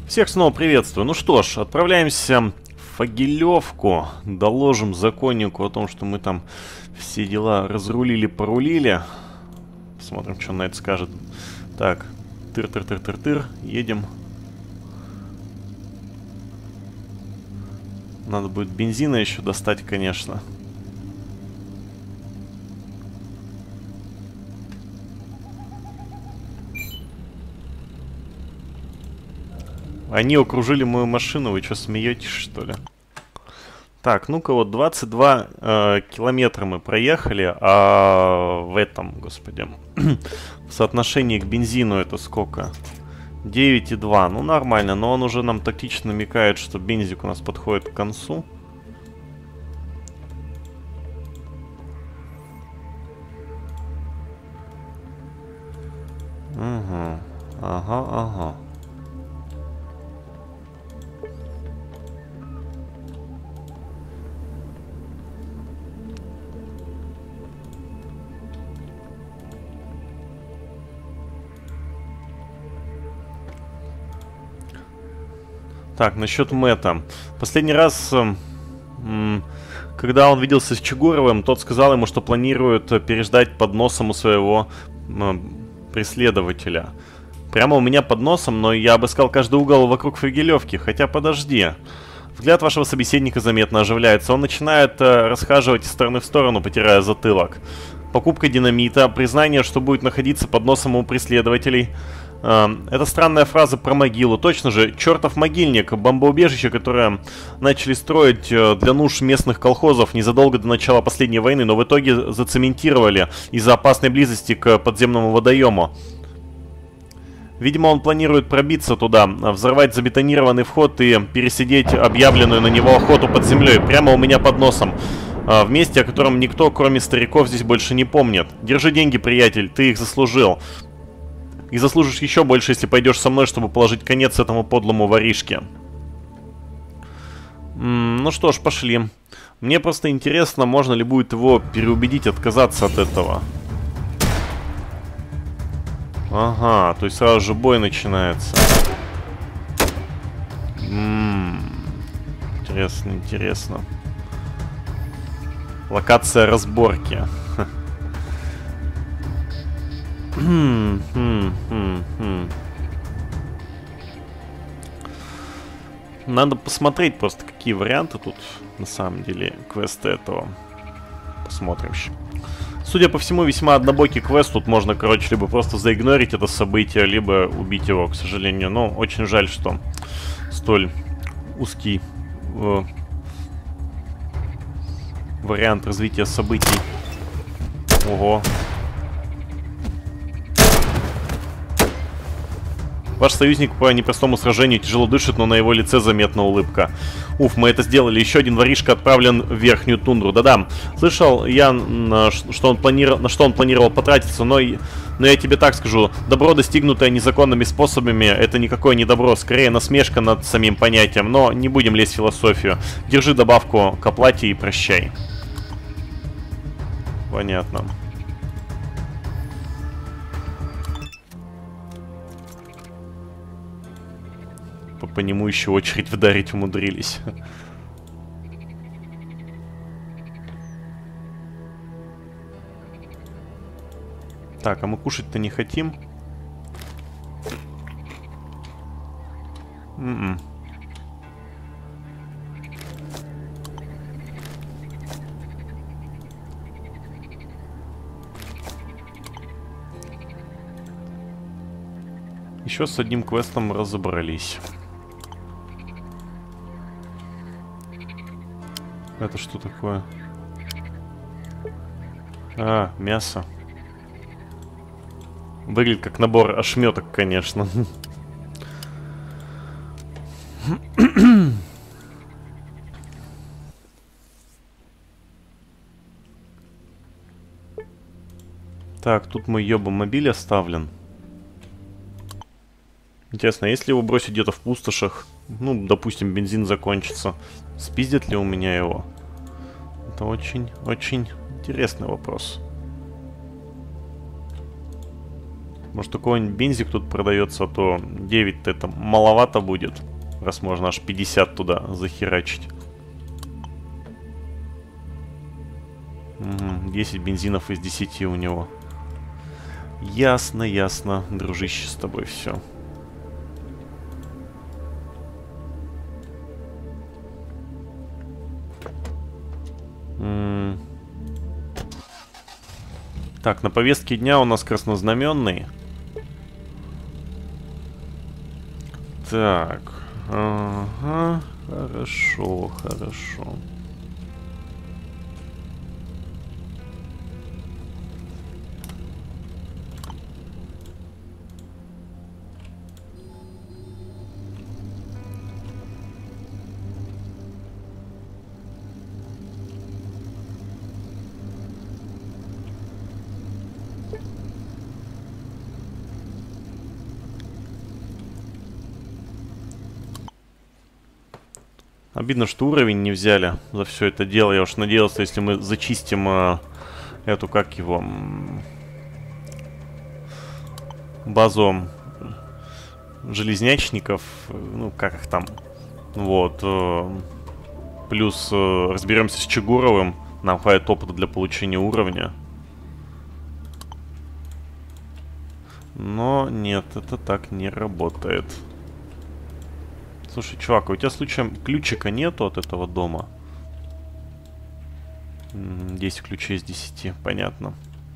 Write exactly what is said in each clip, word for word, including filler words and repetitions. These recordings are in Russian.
Всех снова приветствую. Ну что ж, отправляемся в Фогелевку. Доложим законнику о том, что мы там все дела разрулили, порулили. Посмотрим, что он на это скажет. Так, тыр-тыр-тыр-тыр-тыр. Едем. Надо будет бензина еще достать, конечно. Они окружили мою машину, вы что, смеетесь, что ли? Так, ну-ка, вот двадцать два э, километра мы проехали, а в этом, господи, в соотношении к бензину это сколько? девять и два, ну нормально, но он уже нам тактично намекает, что бензик у нас подходит к концу. Угу, ага, ага. Так, насчет Мэтта. Последний раз, когда он виделся с Чугуровым, тот сказал ему, что планирует переждать под носом у своего преследователя. Прямо у меня под носом, но я обыскал каждый угол вокруг Фогелевки. Хотя подожди. Взгляд вашего собеседника заметно оживляется. Он начинает расхаживать из стороны в сторону, потирая затылок. Покупка динамита, признание, что будет находиться под носом у преследователей. Это странная фраза про могилу. Точно же, чертов могильник, бомбоубежище, которое начали строить для нужд местных колхозов незадолго до начала последней войны, но в итоге зацементировали из-за опасной близости к подземному водоему. Видимо, он планирует пробиться туда, взорвать забетонированный вход и пересидеть объявленную на него охоту под землей, прямо у меня под носом. В месте, о котором никто, кроме стариков, здесь больше не помнит. Держи деньги, приятель, ты их заслужил. И заслужишь еще больше, если пойдешь со мной, чтобы положить конец этому подлому воришке. М-м, ну что ж, пошли. Мне просто интересно, можно ли будет его переубедить отказаться от этого. Ага, то есть сразу же бой начинается. М-м, интересно, интересно. Локация разборки. Хм, хм, хм, хм. Надо посмотреть просто, какие варианты тут на самом деле квеста этого. Посмотрим. Судя по всему, весьма однобокий квест. Тут можно, короче, либо просто заигнорить это событие, либо убить его, к сожалению. Но очень жаль, что столь узкий э, вариант развития событий. Ого. Ваш союзник по непростому сражению тяжело дышит, но на его лице заметна улыбка. Уф, мы это сделали. Еще один воришка отправлен в Верхнюю Тундру. Да-да, слышал я, на что, он планировал, на что он планировал потратиться, но, но я тебе так скажу. Добро, достигнутое незаконными способами, это никакое не добро, скорее насмешка над самим понятием. Но не будем лезть в философию. Держи добавку к оплате и прощай. Понятно. По нему еще очередь вдарить умудрились. Так, а мы кушать-то не хотим? М-м. Еще с одним квестом разобрались. Это что такое? А, мясо. Выглядит как набор ошметок, конечно. Так, тут мой ёба-мобиль оставлен. Интересно, если его бросить где-то в пустошах, ну, допустим, бензин закончится, спиздит ли у меня его? Это очень-очень интересный вопрос. Может, у кого-нибудь бензик тут продается, а то девять-то это маловато будет. Раз можно аж пятьдесят туда захерачить. Угу, десять бензинов из десяти у него. Ясно, ясно, дружище, с тобой все. М-м. Так, на повестке дня у нас краснознаменный. Так, ага, хорошо, хорошо. Обидно, что уровень не взяли за все это дело. Я уж надеялся, если мы зачистим э, эту, как его, базу железнячников, ну, как их там, вот, э, плюс э, разберемся с Чигуровым, нам хватит опыта для получения уровня. Но нет, это так не работает. Слушай, чувак, а у тебя случаем ключика нету от этого дома? десять ключей из десяти, понятно.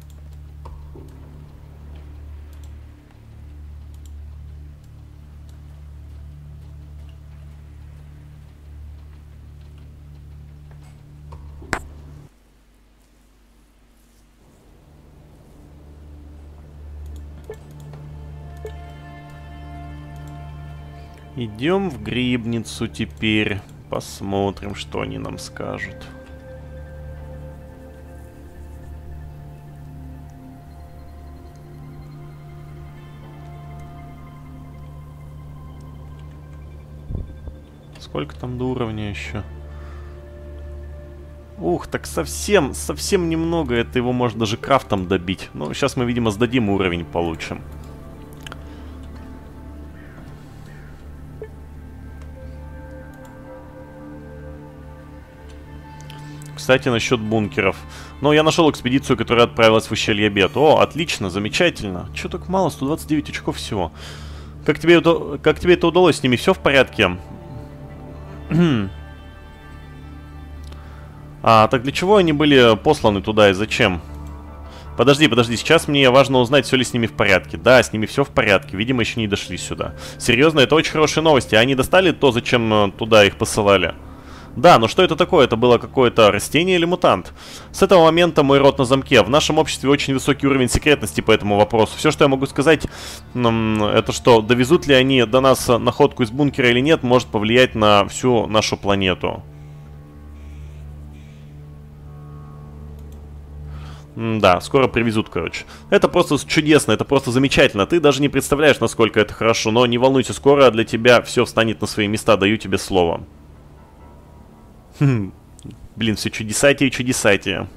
Идем в грибницу теперь. Посмотрим, что они нам скажут. Сколько там до уровня еще? Ух, так совсем, совсем немного. Это его можно даже крафтом добить. Ну, сейчас мы, видимо, сдадим уровень, получим. Кстати, насчет бункеров. Ну, я нашел экспедицию, которая отправилась в ущелье Бед. О, отлично, замечательно. Чё так мало? сто двадцать девять очков всего. Как тебе это, как тебе это удалось? С ними все в порядке? А, так для чего они были посланы туда и зачем? Подожди, подожди, сейчас мне важно узнать, все ли с ними в порядке. Да, с ними все в порядке. Видимо, еще не дошли сюда. Серьезно, это очень хорошие новости. Они достали то, зачем туда их посылали? Да, но что это такое? Это было какое-то растение или мутант? С этого момента мой рот на замке. В нашем обществе очень высокий уровень секретности по этому вопросу. Все, что я могу сказать, это что, довезут ли они до нас находку из бункера или нет, может повлиять на всю нашу планету. Да, скоро привезут, короче. Это просто чудесно, это просто замечательно. Ты даже не представляешь, насколько это хорошо. Но не волнуйся, скоро для тебя все встанет на свои места, даю тебе слово. Хм, блин, все чудесатие и чудесатие.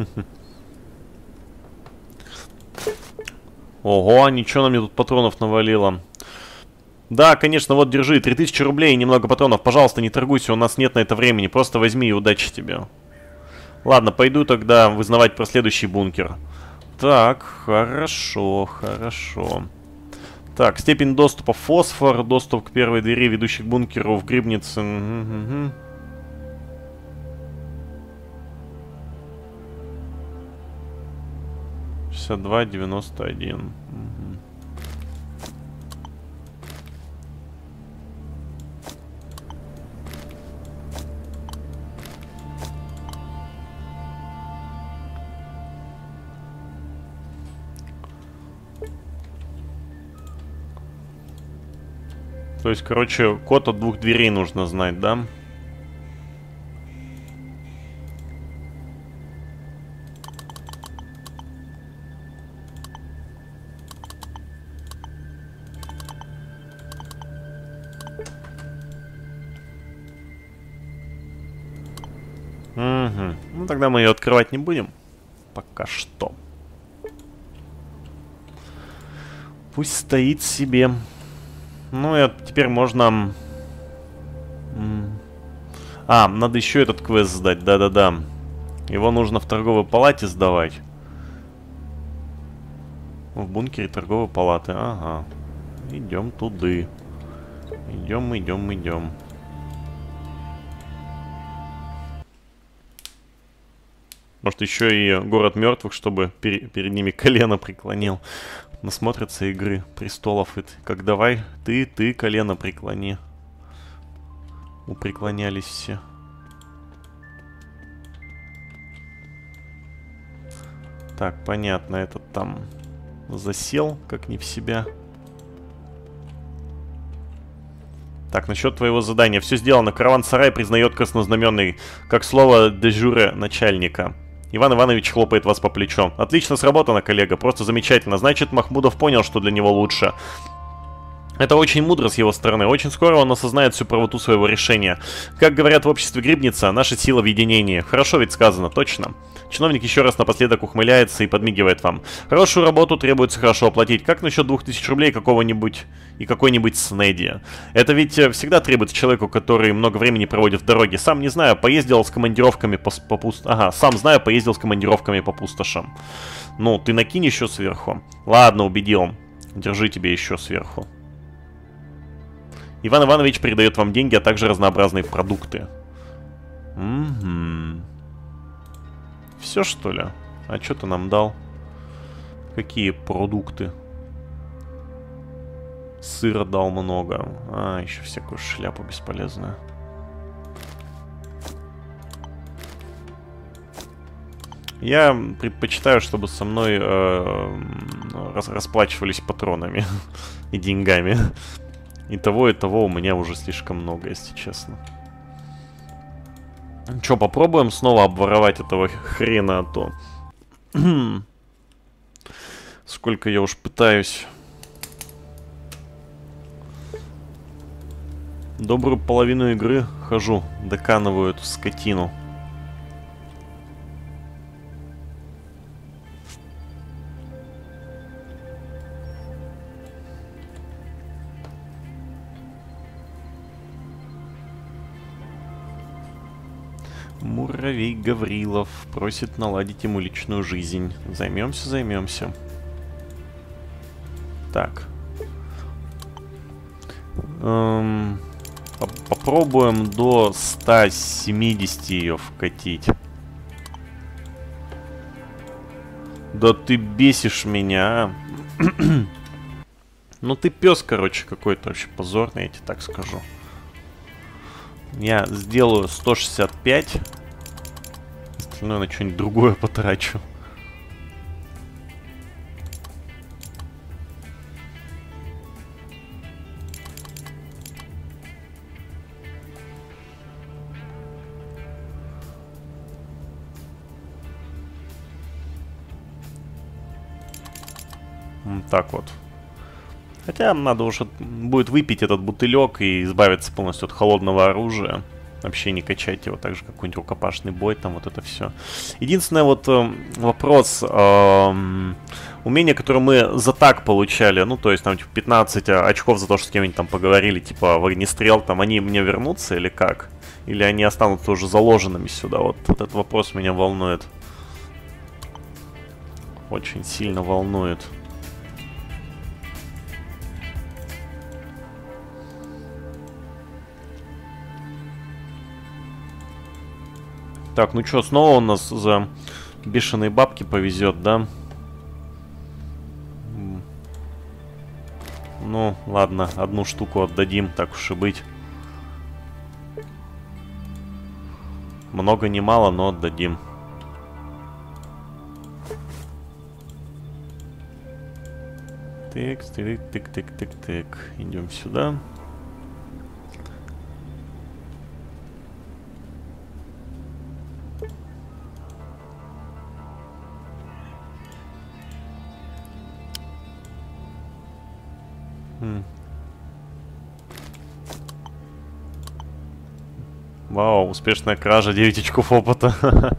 Ого, ничего, на мне тут патронов навалило. Да, конечно, вот держи, три тысячи рублей и немного патронов. Пожалуйста, не торгуйся, у нас нет на это времени. Просто возьми и удачи тебе. Ладно, пойду тогда вызнавать про следующий бункер. Так, хорошо, хорошо. Так, степень доступа фосфор, доступ к первой двери, ведущей к бункеру в грибнице. Угу. шестьдесят два девяносто один. Угу. То есть, короче, код от двух дверей нужно знать, да? Угу. Ну, тогда мы ее открывать не будем. Пока что. Пусть стоит себе. Ну и теперь можно... А, надо еще этот квест сдать, да-да-да. Его нужно в торговой палате сдавать. В бункере торговой палаты, ага. Идем туды. Идем, идем, идем. Может, еще и город мертвых, чтобы пер перед ними колено преклонил. Насмотрятся игры престолов. И как давай, ты, ты колено преклони. Упреклонялись все. Так, понятно, этот там засел, как не в себя. Так, насчет твоего задания. Все сделано. Караван-сарай признает краснознаменный как слово дежуре начальника. Иван Иванович хлопает вас по плечу. Отлично сработано, коллега. Просто замечательно. Значит, Махмудов понял, что для него лучше. Это очень мудро с его стороны. Очень скоро он осознает всю правоту своего решения. Как говорят в обществе Грибница, наша сила в единении. Хорошо ведь сказано, точно. Чиновник еще раз напоследок ухмыляется и подмигивает вам. Хорошую работу требуется хорошо оплатить. Как насчет двух тысяч рублей какого-нибудь и какой-нибудь снеди? Это ведь всегда требуется человеку, который много времени проводит в дороге. Сам не знаю, поездил с командировками по, по пуст... Ага, сам знаю, поездил с командировками по пустошам. Ну, ты накинь еще сверху. Ладно, убедил. Держи тебе еще сверху. Иван Иванович передает вам деньги, а также разнообразные продукты. Угу. Все, что ли? А что ты нам дал? Какие продукты? Сыра дал много. А, еще всякую шляпу бесполезную. Я предпочитаю, чтобы со мной э, рас расплачивались патронами и деньгами. И того, и того у меня уже слишком много, если честно. Че, попробуем снова обворовать этого хрена, а то... Сколько я уж пытаюсь. Добрую половину игры хожу, доканываю эту скотину. Муравей Гаврилов просит наладить ему личную жизнь. Займемся, займемся. Так. Эм, попробуем до ста семидесяти ее вкатить. Да ты бесишь меня, а. Ну ты пес, короче, какой-то вообще позорный, я тебе так скажу. Я сделаю сто шестьдесят пять. Остальное на что-нибудь другое потрачу. Вот так вот. Хотя надо уже будет выпить этот бутылек и избавиться полностью от холодного оружия. Вообще не качать его так же, как какой-нибудь рукопашный бой, там вот это все. Единственный вот э, вопрос. Э, умение, которое мы за так получали, ну то есть там типа пятнадцать очков за то, что с кем-нибудь там поговорили, типа в огнестрел, там они мне вернутся или как? Или они останутся уже заложенными сюда? Вот, вот этот вопрос меня волнует. Очень сильно волнует. Так, ну что, снова у нас за бешеные бабки повезет, да? Ну, ладно, одну штуку отдадим, так уж и быть. Много не мало, но отдадим. Тык, тык, тык, тык, тык, тык. Идем сюда. Хм. Вау, успешная кража, девять очков опыта.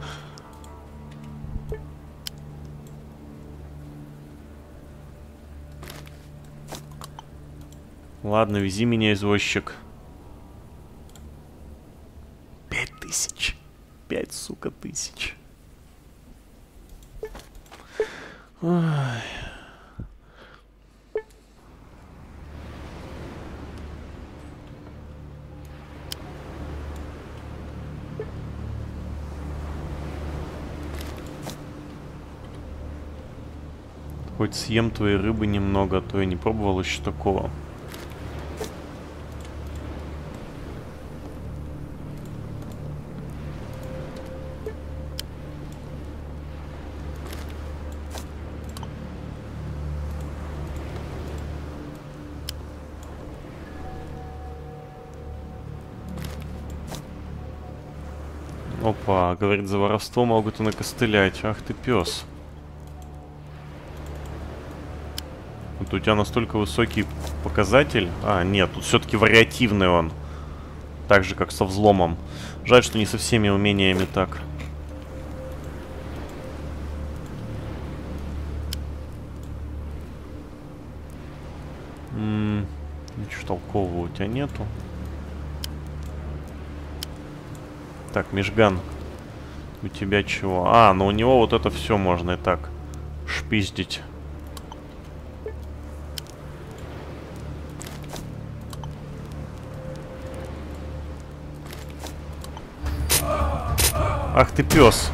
Ладно, вези меня, извозчик. Пять тысяч. Пять, сука, тысяч. Ой. Хоть съем твоей рыбы немного, а то я не пробовал еще такого. Опа, говорит, за воровство могут и накостылять. Ах ты пес. Вот у тебя настолько высокий показатель. А, нет, тут все-таки вариативный он. Так же, как со взломом. Жаль, что не со всеми умениями так. М-м, ничего толкового у тебя нету. Так, Мишган. У тебя чего? А, ну у него вот это все можно и так шпиздить. Ах ты пес.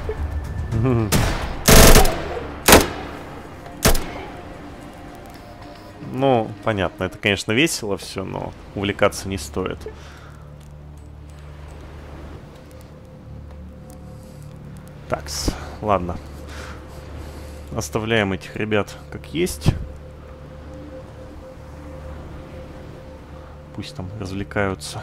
Ну, понятно, это, конечно, весело все, но увлекаться не стоит. Такс, ладно. Оставляем этих ребят как есть. Пусть там развлекаются.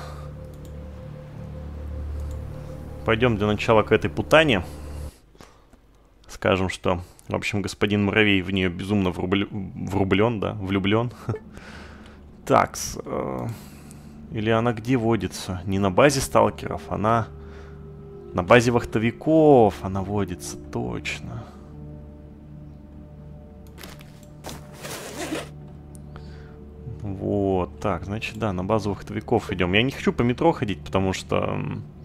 Пойдем для начала к этой путане. Скажем, что, в общем, господин Муравей в нее безумно врубль... врублен, да, влюблен. Такс. Э... Или она где водится? Не на базе сталкеров, она... На базе вахтовиков она водится, точно. Вот, так, значит, да, на базу вахтовиков идем. Я не хочу по метро ходить, потому что...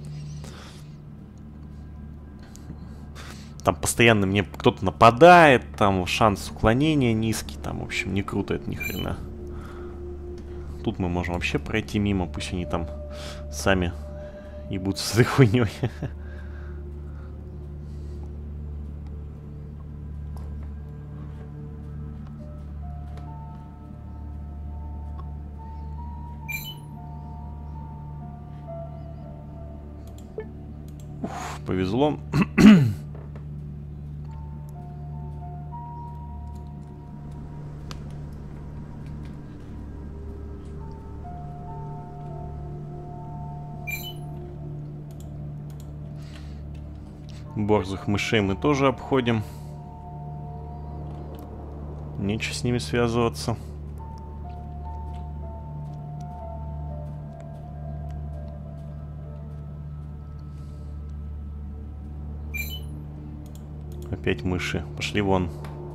Там постоянно мне кто-то нападает, там шанс уклонения низкий, там, в общем, не круто это ни хрена. Тут мы можем вообще пройти мимо, пусть они там сами ебутся с этой хуйней. Уф, повезло. Борзых мышей мы тоже обходим. Нечего с ними связываться. Опять мыши. Пошли вон.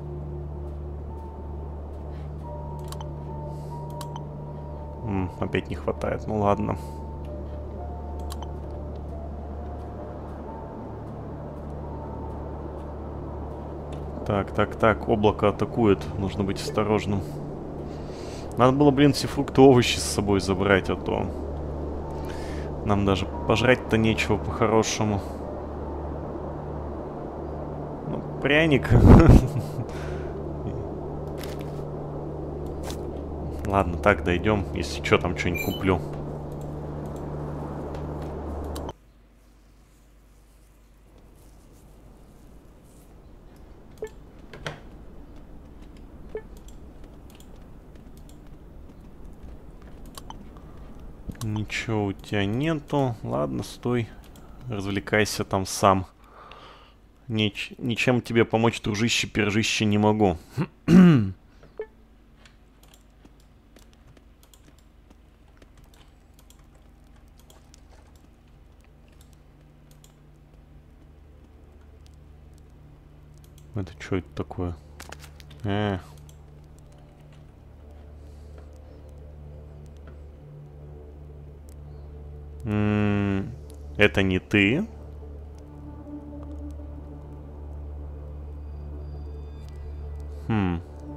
М, опять не хватает. Ну ладно. Так, так, так. Облако атакует. Нужно быть осторожным. Надо было, блин, все фрукты, овощи с собой забрать, а то... Нам даже пожрать-то нечего по-хорошему. Ну, пряник. Ладно, так, дойдем. Если что, там что-нибудь куплю. Ничего у тебя нету. Ладно, стой. Развлекайся там сам. Нич ничем тебе помочь, дружище, пержище, не могу. Это что это такое? Э. М-м, это не ты? Хм.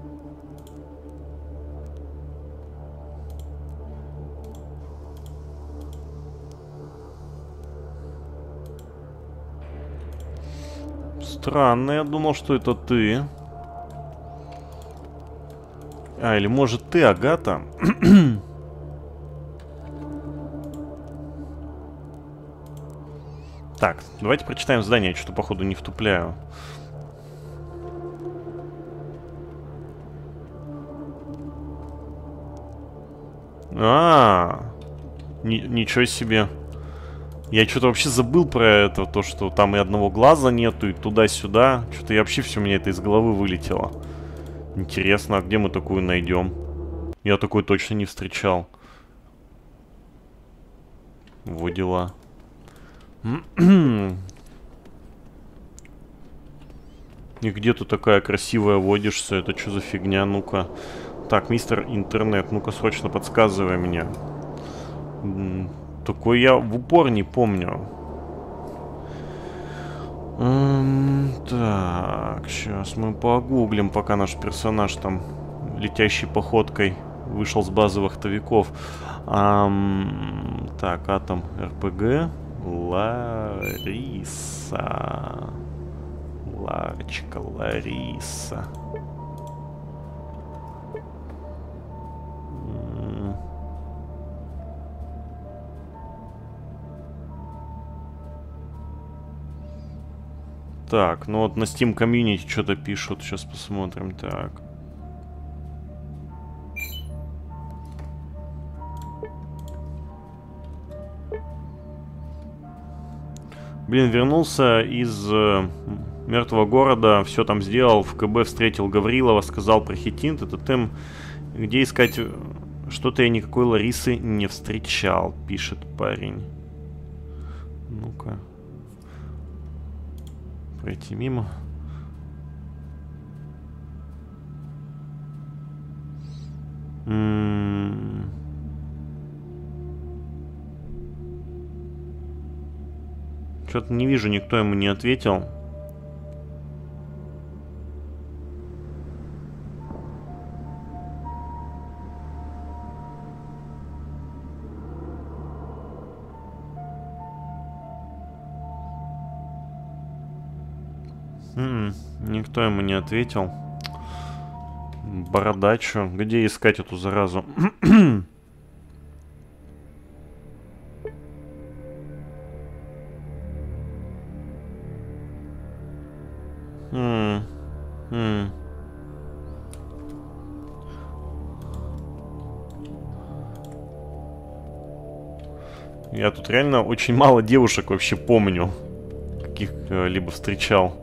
Странно, я думал, что это ты. А, или может ты, Агата? Так, давайте прочитаем задание, я что-то походу не втупляю. А, -а, -а. Ничего себе. Я что-то вообще забыл про это, то, что там и одного глаза нету, и туда-сюда. Что-то я вообще все, у меня это из головы вылетело. Интересно, а где мы такую найдем? Я такой точно не встречал. Во дела. И где ты такая красивая водишься? Это что за фигня? Ну-ка. Так, мистер Интернет, ну-ка срочно подсказывай мне. Такой я в упор не помню. Эм, так, сейчас мы погуглим, пока наш персонаж там летящей походкой вышел с базы вахтовиков. Эм, так, Атом РПГ. Лариса. Ларочка, Лариса. Так, ну вот на Steam Community что-то пишут. Сейчас посмотрим. Так. Блин, вернулся из э, мертвого города, все там сделал, в КБ встретил Гаврилова, сказал про хитин, это тем, где искать, что-то я никакой Ларисы не встречал, пишет парень. Ну-ка. Пройти мимо. М-м-м. Что-то не вижу, никто ему не ответил. М-м, никто ему не ответил. Бородачу. Где искать эту заразу? Хм. Хм. Я тут реально очень мало девушек вообще помню, каких-либо встречал.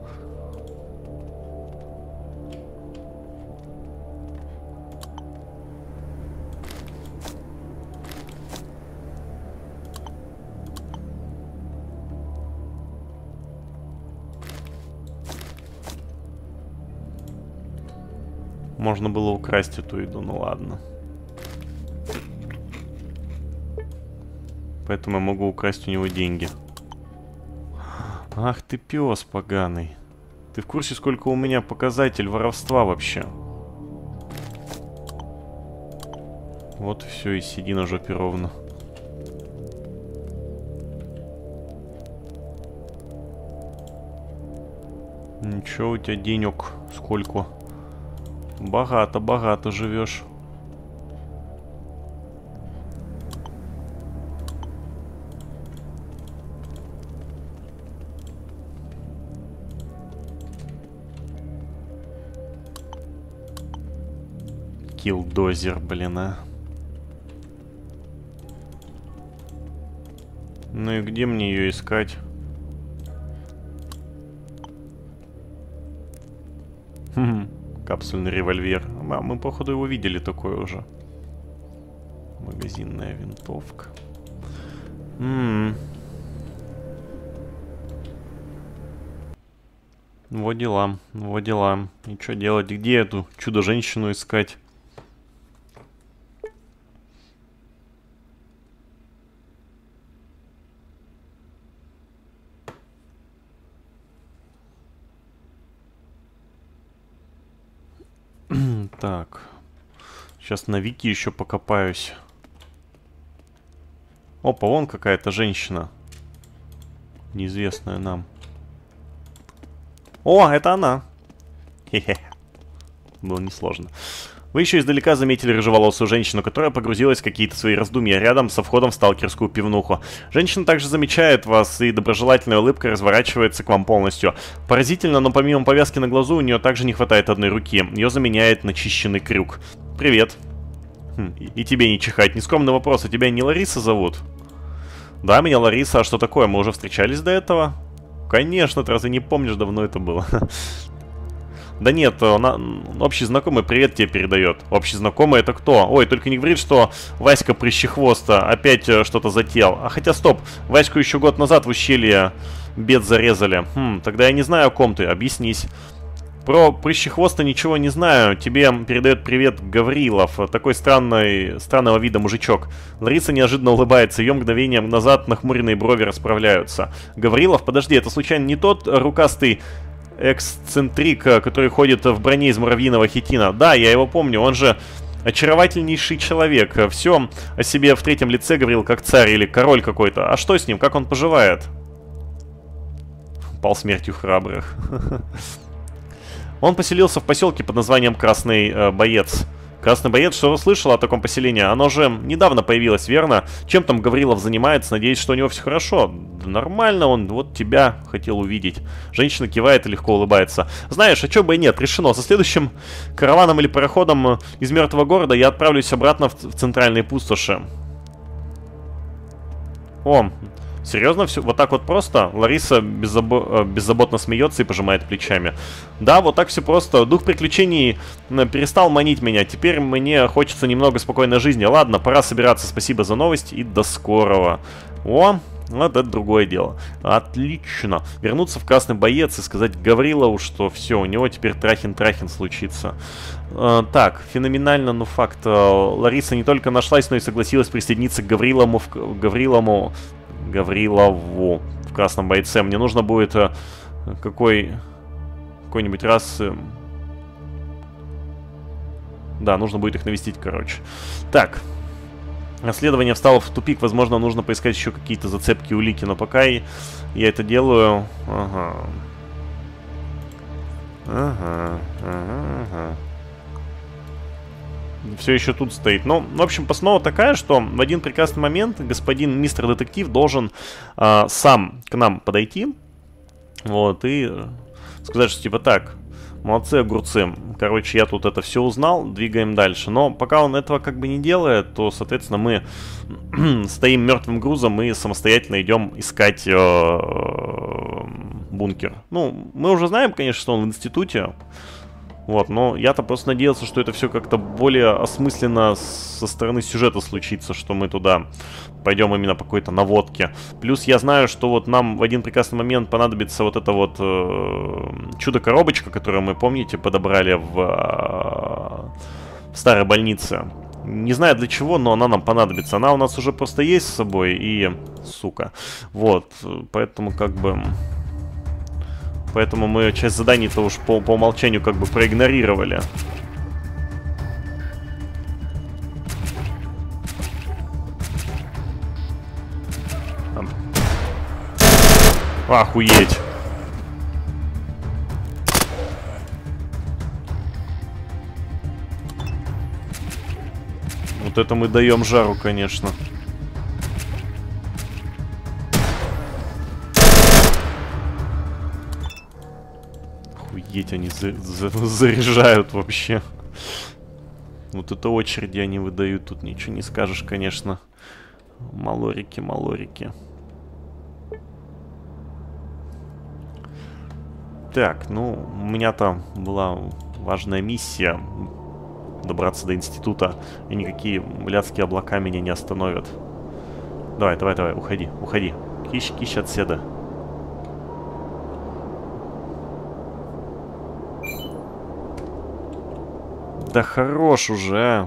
Можно было украсть эту еду, ну ладно. Поэтому я могу украсть у него деньги. Ах ты пес поганый. Ты в курсе, сколько у меня показатель воровства вообще? Вот и все, и сиди на жопе ровно. Ничего, у тебя денег сколько? Богато, богато живешь. Киллдозер, блин, а. Ну и где мне ее искать? Хм, капсульный револьвер. А, мы, походу, его видели такое уже. Магазинная винтовка. Ммм. Вот дела, вот дела. И что делать? Где эту чудо-женщину искать? Так. Сейчас на Вики еще покопаюсь. Опа, вон какая-то женщина. Неизвестная нам. О, это она. Хе-хе. Было несложно. Вы еще издалека заметили рыжеволосую женщину, которая погрузилась в какие-то свои раздумья рядом со входом в сталкерскую пивнуху. Женщина также замечает вас, и доброжелательная улыбка разворачивается к вам полностью. Поразительно, но помимо повязки на глазу, у нее также не хватает одной руки. Ее заменяет начищенный крюк. Привет. Хм, и, и тебе не чихать. Нескромный вопрос, а тебя не Лариса зовут? Да, меня Лариса, а что такое? Мы уже встречались до этого? Конечно, ты разве не помнишь, давно это было? Да нет, она, общий знакомый привет тебе передает. Общий знакомый это кто? Ой, только не говорит, что Васька Прыщехвоста опять что-то затеял. А хотя стоп, Ваську еще год назад в ущелье бед зарезали. Хм, тогда я не знаю, о ком ты, объяснись. Про Прыщехвоста ничего не знаю. Тебе передает привет Гаврилов. Такой странный, странного вида мужичок. Лариса неожиданно улыбается. Ее мгновением назад нахмуренные брови расправляются. Гаврилов? Подожди, это случайно не тот рукастый эксцентрик, который ходит в броне из муравьиного хитина? Да, я его помню. Он же очаровательнейший человек. Все о себе в третьем лице говорил, как царь или король какой-то. А что с ним? Как он поживает? Пал смертью храбрых. Он поселился в поселке под названием Красный э, Боец. Красный Боец, что слышал о таком поселении? Оно же недавно появилось, верно? Чем там Гаврилов занимается? Надеюсь, что у него все хорошо. Да нормально, он вот тебя хотел увидеть. Женщина кивает и легко улыбается. Знаешь, а чё бы и нет, решено. Со следующим караваном или пароходом из мертвого города я отправлюсь обратно в, в центральные пустоши. О, серьезно, все вот так вот просто? Лариса беззабо беззаботно смеется и пожимает плечами. Да, вот так все просто. Дух приключений перестал манить меня. Теперь мне хочется немного спокойной жизни. Ладно, пора собираться. Спасибо за новость и до скорого. О, вот это другое дело. Отлично. Вернуться в Красный Боец и сказать Гаврилову, что все, у него теперь трахин-трахин случится. Uh, так, феноменально, ну факт. Uh, Лариса не только нашлась, но и согласилась присоединиться к Гаврилову в, Гаврилову, Гаврилову в Красном Бойце. Мне нужно будет uh, какой какой-нибудь раз... Uh, да, нужно будет их навестить, короче. Так. Расследование встало в тупик. Возможно, нужно поискать еще какие-то зацепки, улики. Но пока я это делаю... Ага. Ага. Ага. Все еще тут стоит. Ну, в общем, постанова такая, что в один прекрасный момент господин мистер детектив должен а, сам к нам подойти. Вот, и сказать, что типа так... Молодцы, огурцы. Короче, я тут это все узнал, двигаем дальше. Но пока он этого как бы не делает, то, соответственно, мы стоим мертвым грузом и самостоятельно идем искать э, бункер. Ну, мы уже знаем, конечно, что он в институте. Вот, но я-то просто надеялся, что это все как-то более осмысленно со стороны сюжета случится, что мы туда пойдем именно по какой-то наводке. Плюс я знаю, что вот нам в один прекрасный момент понадобится вот эта вот э, чудо-коробочка, которую мы, помните, подобрали в, э, в старой больнице. Не знаю для чего, но она нам понадобится. Она у нас уже просто есть с собой и... Сука. Вот, поэтому как бы... Поэтому мы часть заданий-то уж по, по умолчанию как бы проигнорировали. Охуеть. Вот это мы даем жару, конечно. Охуеть, они за за заряжают вообще. Вот это очереди они выдают, тут ничего не скажешь, конечно. Малорики, малорики. Так, ну, у меня-то была важная миссия добраться до института, и никакие блядские облака меня не остановят. Давай, давай, давай, уходи, уходи. Кищ, кищ отседа. Да хорош уже, а.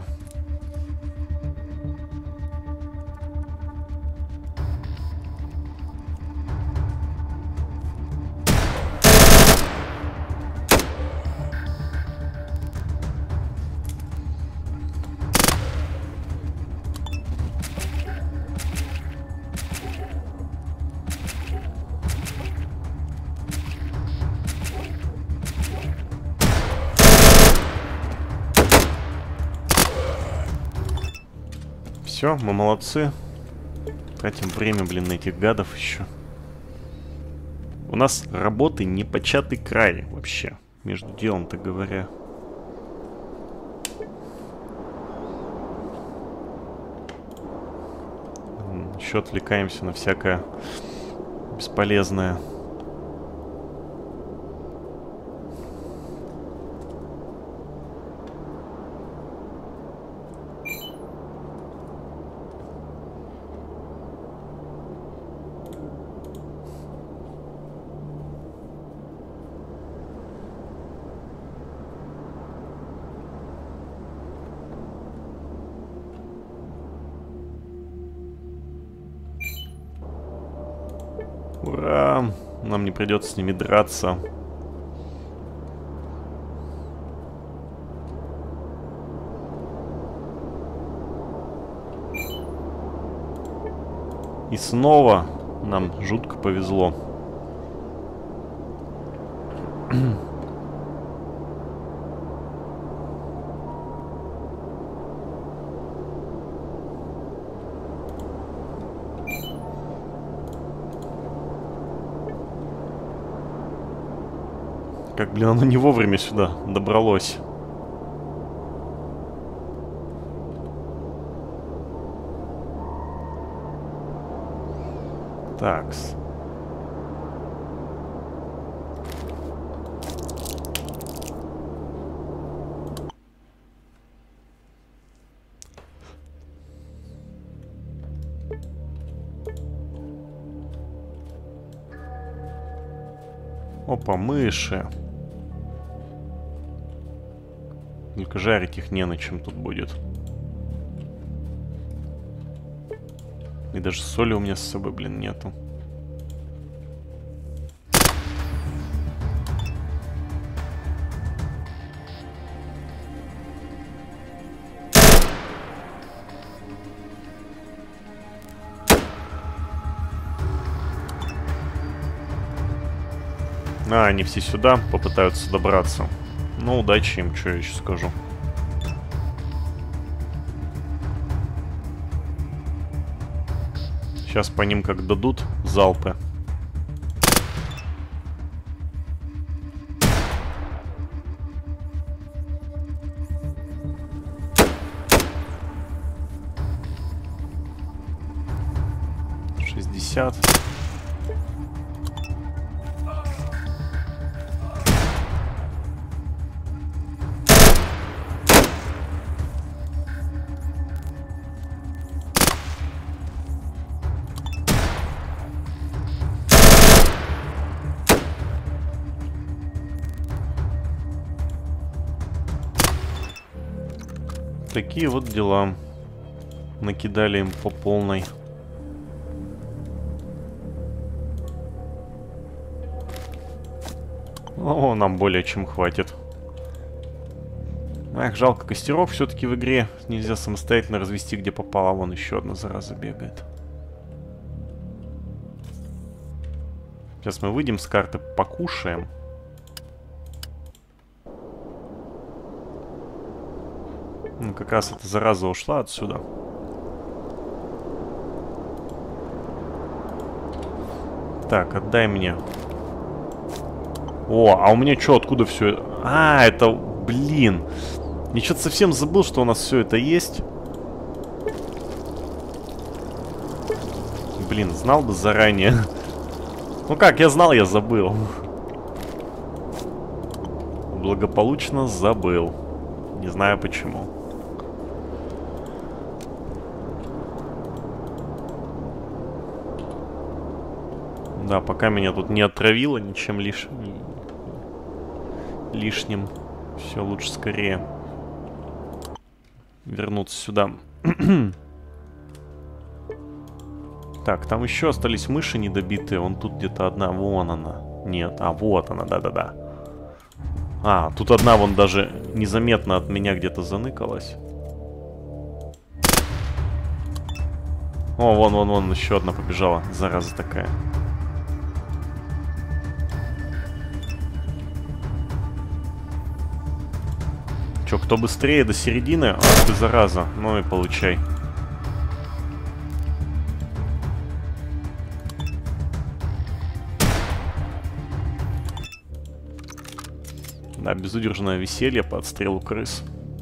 Все, мы молодцы. Тратим время, блин, на этих гадов еще. У нас работы непочатый край вообще, между делом-то говоря. Еще отвлекаемся на всякое бесполезное. Ура! Нам не придется с ними драться. И снова нам жутко повезло. Как, блин, оно не вовремя сюда добралось. Такс. Опа, мыши. Только жарить их не на чем тут будет. И даже соли у меня с собой, блин, нету. А, они все сюда попытаются добраться. Ну, удачи им, что я еще скажу. Сейчас по ним как дадут залпы. шестьдесят. Такие вот дела. Накидали им по полной. О, нам более чем хватит. Эх, жалко, костеров все-таки в игре нельзя самостоятельно развести, где попало. Вон еще одна зараза бегает. Сейчас мы выйдем с карты, покушаем. Ну, как раз эта зараза ушла отсюда. Так, отдай мне. О, а у меня что, откуда все? А, это, блин. Я что-то совсем забыл, что у нас все это есть. Блин, знал бы заранее. Ну как, я знал, я забыл. Благополучно забыл. Не знаю почему. Да, пока меня тут не отравило ничем лиш... лишним. Все, лучше скорее вернуться сюда. Так, там еще остались мыши недобитые. Вон тут где-то одна. Вон она. Нет, а вот она, да-да-да. А, тут одна вон даже незаметно от меня где-то заныкалась. О, вон, вон, вон, еще одна побежала. Зараза такая. Че, кто быстрее до середины? Ах ты, зараза. Ну и получай. Да, безудержное веселье по отстрелу крыс.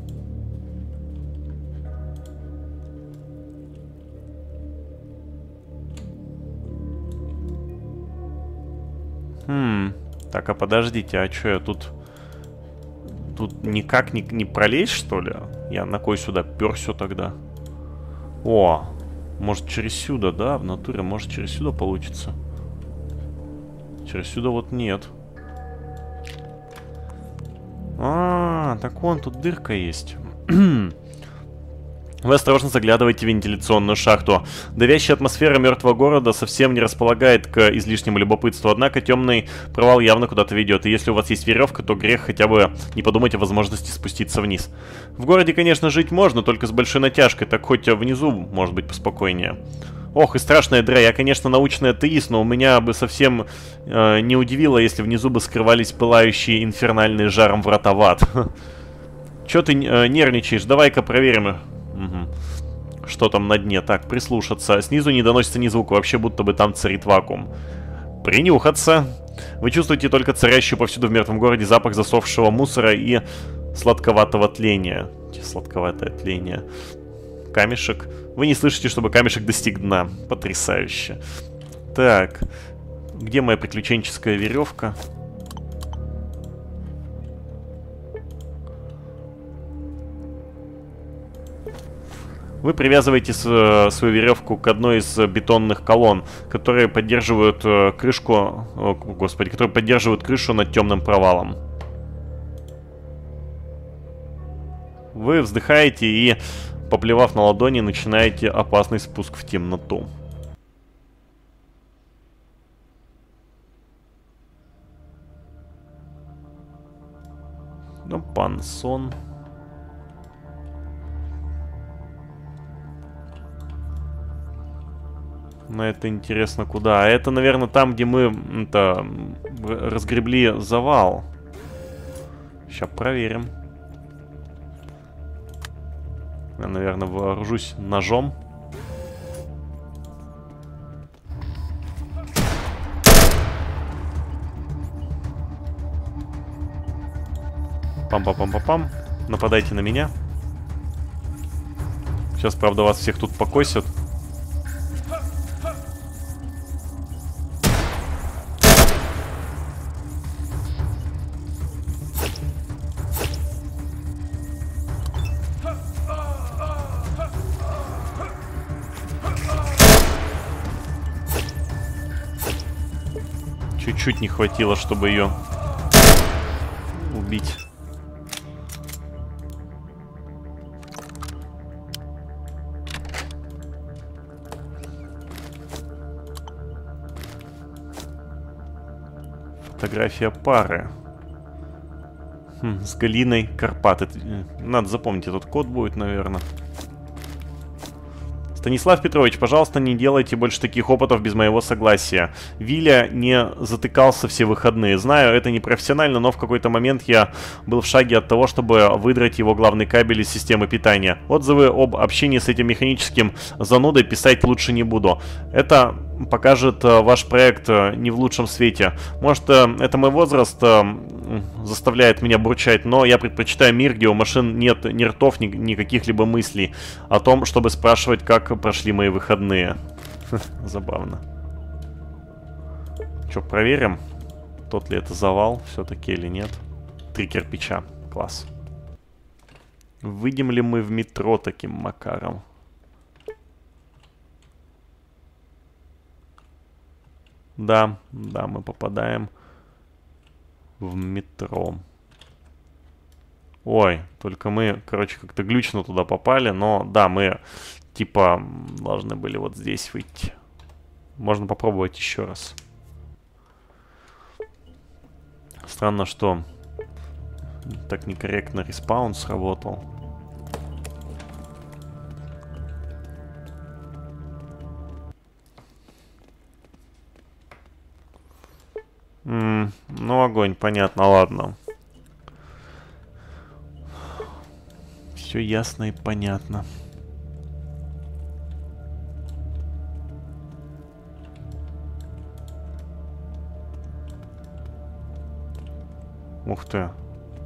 Хм. Так, а подождите, а что я тут... Тут никак не, не пролезть, что ли? Я на кой сюда перся тогда? О, может через сюда, да? В натуре, может через сюда получится. Через сюда вот нет. А, так вон тут дырка есть. Вы осторожно заглядываете в вентиляционную шахту. Давящая атмосфера мертвого города совсем не располагает к излишнему любопытству, однако темный провал явно куда-то ведет, и если у вас есть веревка, то грех хотя бы не подумать о возможности спуститься вниз. В городе, конечно, жить можно, только с большой натяжкой, так хоть внизу может быть поспокойнее. Ох, и страшная дыра, я, конечно, научный атеист, но у меня бы совсем э, не удивило, если внизу бы скрывались пылающие инфернальные жаром врата в ад. Чё ты э, нервничаешь? Давай-ка проверим. Угу. Что там на дне? Так, прислушаться. Снизу не доносится ни звука, вообще будто бы там царит вакуум. Принюхаться. Вы чувствуете только царящую повсюду в мертвом городе запах засохшего мусора и сладковатого тления. Сладковатое тление. Камешек. Вы не слышите, чтобы камешек достиг дна. Потрясающе. Так. Где моя приключенческая веревка? Вы привязываете свою веревку к одной из бетонных колонн, которые поддерживают крышку, о, господи, которые поддерживают крышу над темным провалом. Вы вздыхаете и, поплевав на ладони, начинаете опасный спуск в темноту. Ну, пансон. Но это интересно куда. А это, наверное, там, где мы это, разгребли завал. Сейчас проверим. Я, наверное, вооружусь ножом. Пам-пам-пам-пам-пам. Нападайте на меня. Сейчас, правда, вас всех тут покосят. Чуть-чуть не хватило, чтобы ее убить. Фотография пары. Хм, с Галиной Карпаты. Надо запомнить, этот код будет, наверное. Станислав Петрович, пожалуйста, не делайте больше таких опытов без моего согласия. Виля не затыкался все выходные. Знаю, это не профессионально, но в какой-то момент я был в шаге от того, чтобы выдрать его главный кабель из системы питания. Отзывы об общении с этим механическим занудой писать лучше не буду. Это покажет ваш проект не в лучшем свете. Может, это мой возраст заставляет меня бурчать, но я предпочитаю мир, где у машин нет ни ртов, ни, ни каких-либо мыслей о том, чтобы спрашивать, как прошли мои выходные. Забавно. Че, проверим, тот ли это завал все-таки или нет. Три кирпича. Класс. Выйдем ли мы в метро таким макаром? Да, да, мы попадаем в метро. Ой, только мы, короче, как-то глючно туда попали, но да, мы типа должны были вот здесь выйти. Можно попробовать еще раз. Странно, что так некорректно респаун сработал. М-м, ну, огонь, понятно, ладно. Все ясно и понятно. Ух ты.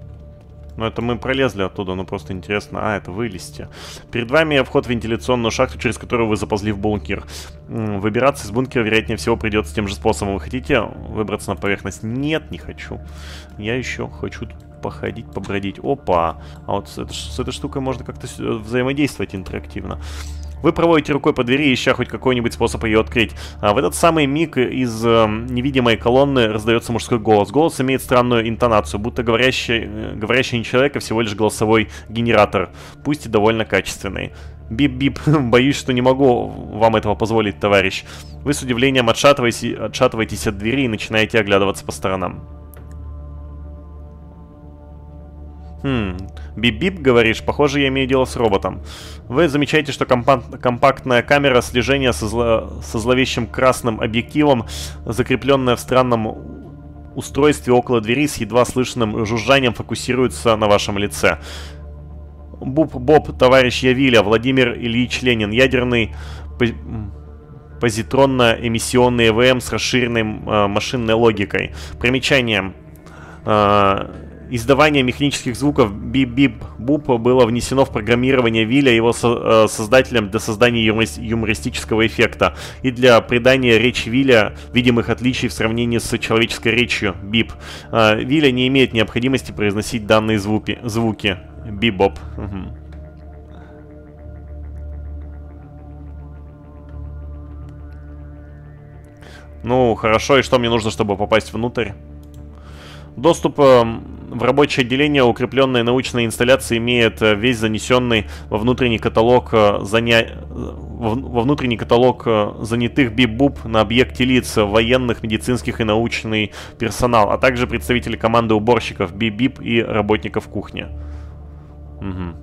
Ну, это мы пролезли оттуда, ну просто интересно. А, это вылезти. Перед вами вход в вентиляционную шахту, через которую вы заползли в бункер. Выбираться из бункера, вероятнее всего, придется тем же способом. Вы хотите выбраться на поверхность? Нет, не хочу. Я еще хочу тут походить, побродить. Опа! А вот с, это, с этой штукой можно как-то взаимодействовать интерактивно. Вы проводите рукой по двери, ища хоть какой-нибудь способ ее открыть. А в этот самый миг из э, невидимой колонны раздается мужской голос. Голос имеет странную интонацию, будто говорящий, э, говорящий не человек, а всего лишь голосовой генератор, пусть и довольно качественный. Бип-бип, боюсь, что не могу вам этого позволить, товарищ. Вы с удивлением отшатываетесь, отшатываетесь от двери и начинаете оглядываться по сторонам. Хм, бип-бип, говоришь? Похоже, я имею дело с роботом. Вы замечаете, что компа- компактная камера слежения со, зло- со зловещим красным объективом, закрепленная в странном устройстве около двери с едва слышным жужжанием, фокусируется на вашем лице. Буб-боб, товарищ Явиля, Владимир Ильич Ленин, ядерный позитронно-эмиссионный ЭВМ с расширенной э, машинной логикой. Примечание. Э, Издавание механических звуков бип-бип-буп было внесено в программирование Вилля его со э, создателем для создания юмористического эффекта и для придания речи Вилля видимых отличий в сравнении с человеческой речью бип. Э, Вилля не имеет необходимости произносить данные звуки. звуки. Бип-боп. Угу. Ну, хорошо, и что мне нужно, чтобы попасть внутрь? Доступ э, в рабочее отделение укрепленной научной инсталляции имеет э, весь занесенный во внутренний каталог, э, заня... во, во внутренний каталог э, занятых бип-буп на объекте лиц, военных, медицинских и научный персонал, а также представители команды уборщиков, бип-бип и работников кухни. Угу.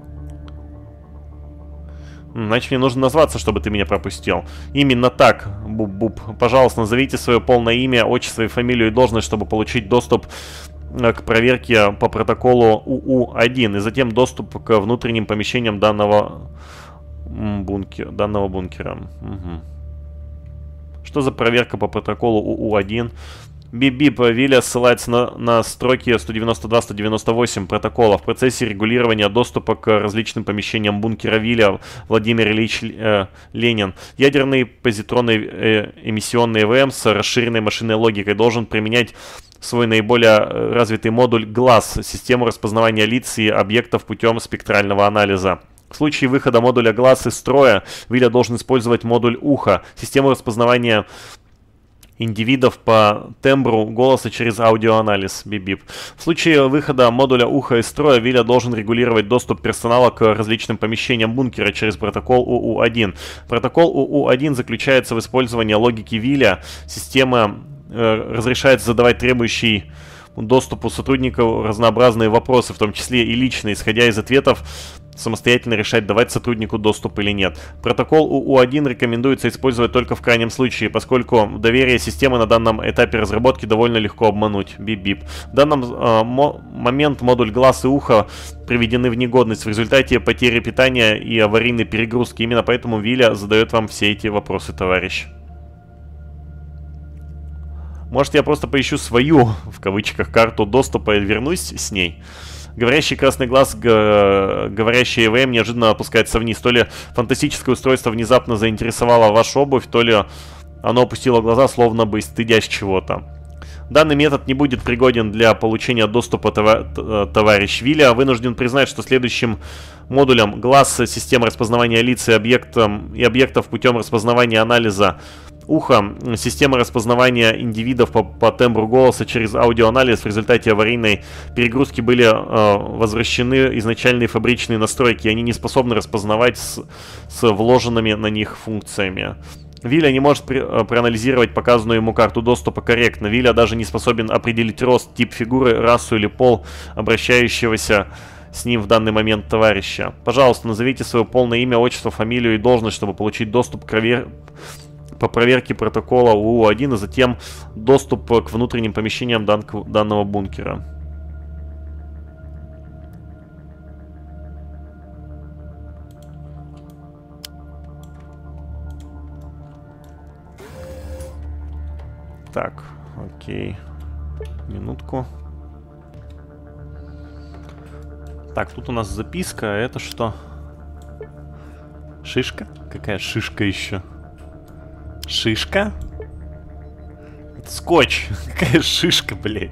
Значит, мне нужно назваться, чтобы ты меня пропустил. Именно так, Буп-Буп. Пожалуйста, назовите свое полное имя, отчество и фамилию и должность, чтобы получить доступ к проверке по протоколу У У один и затем доступ к внутренним помещениям данного бункера. Данного бункера. Угу. Что за проверка по протоколу У У один? Бип-бип, Вилля ссылается на, на строки сто девяносто два сто девяносто восемь протокола. В процессе регулирования доступа к различным помещениям бункера Вилля Владимир Ильич э, Ленин. Ядерный позитронный э, эмиссионный ЭВМ с расширенной машинной логикой должен применять свой наиболее развитый модуль глаз, систему распознавания лиц и объектов путем спектрального анализа. В случае выхода модуля глаз из строя, Вилля должен использовать модуль уха, систему распознавания индивидов по тембру голоса через аудиоанализ. Бип-бип. В случае выхода модуля уха из строя, Вилля должен регулировать доступ персонала к различным помещениям бункера через протокол У У один. Протокол У У один заключается в использовании логики Вилля. Система э, разрешает задавать требующий доступу сотрудников разнообразные вопросы, в том числе и личные, исходя из ответов самостоятельно решать, давать сотруднику доступ или нет. Протокол У У один рекомендуется использовать только в крайнем случае, поскольку доверие системы на данном этапе разработки довольно легко обмануть. Бип-бип. В данном э, мо момент модуль глаз и уха приведены в негодность в результате потери питания и аварийной перегрузки. Именно поэтому Вилля задает вам все эти вопросы, товарищ. Может, я просто поищу свою, в кавычках, карту доступа и вернусь с ней? Говорящий красный глаз, говорящий ЭВМ неожиданно опускается вниз. То ли фантастическое устройство внезапно заинтересовало вашу обувь, то ли оно опустило глаза, словно бы стыдясь чего-то. Данный метод не будет пригоден для получения доступа, товарищ Вилля. Вынужден признать, что следующим модулем глаз системы распознавания лиц и, объектом, и объектов путем распознавания анализа уха, система распознавания индивидов по, по тембру голоса через аудиоанализ в результате аварийной перегрузки были э, возвращены изначальные фабричные настройки, и они не способны распознавать с, с вложенными на них функциями. Вилля не может при, проанализировать показанную ему карту доступа корректно. Вилля даже не способен определить рост, тип фигуры, расу или пол обращающегося с ним в данный момент товарища. Пожалуйста, назовите свое полное имя, отчество, фамилию и должность, чтобы получить доступ к провер... по проверке протокола У У один, и затем доступ к внутренним помещениям дан... данного бункера. Так, окей. Минутку. Так, тут у нас записка. Это что? Шишка? Какая шишка еще? Шишка? Это скотч. Какая шишка, блядь.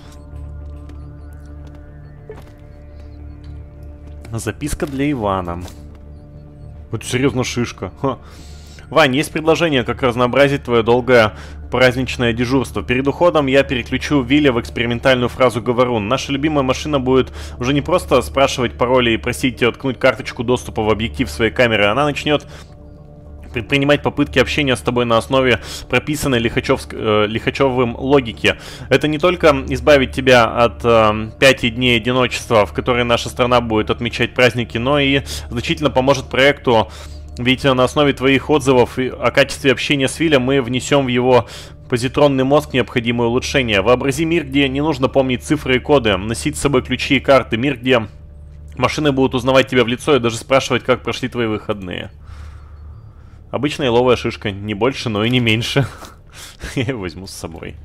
Записка для Ивана. Вот серьезно шишка. Ха. Вань, есть предложение, как разнообразить твое долгое праздничное дежурство. Перед уходом я переключу Вилля в экспериментальную фразу «Говорун». Наша любимая машина будет уже не просто спрашивать пароли и просить тебя ткнуть карточку доступа в объектив своей камеры. Она начнет предпринимать попытки общения с тобой на основе прописанной Лихачевск... э, Лихачевым логики. Это не только избавит тебя от э, пяти дней одиночества, в которые наша страна будет отмечать праздники, но и значительно поможет проекту. Ведь на основе твоих отзывов о качестве общения с Виллем мы внесем в его позитронный мозг необходимые улучшения. Вообрази мир, где не нужно помнить цифры и коды, носить с собой ключи и карты. Мир, где машины будут узнавать тебя в лицо и даже спрашивать, как прошли твои выходные. Обычная ловая шишка. Не больше, но и не меньше. Я ее возьму с собой.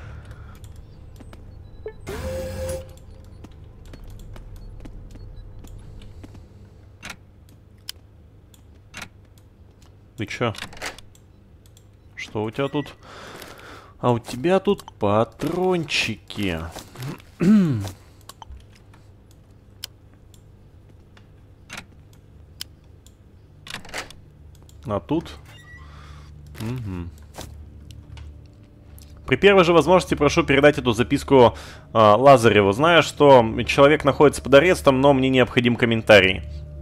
Ты чё? Что у тебя тут? А у тебя тут патрончики. А тут? Угу. При первой же возможности прошу передать эту записку э, Лазареву. Знаю, что человек находится под арестом, но мне необходим комментарий.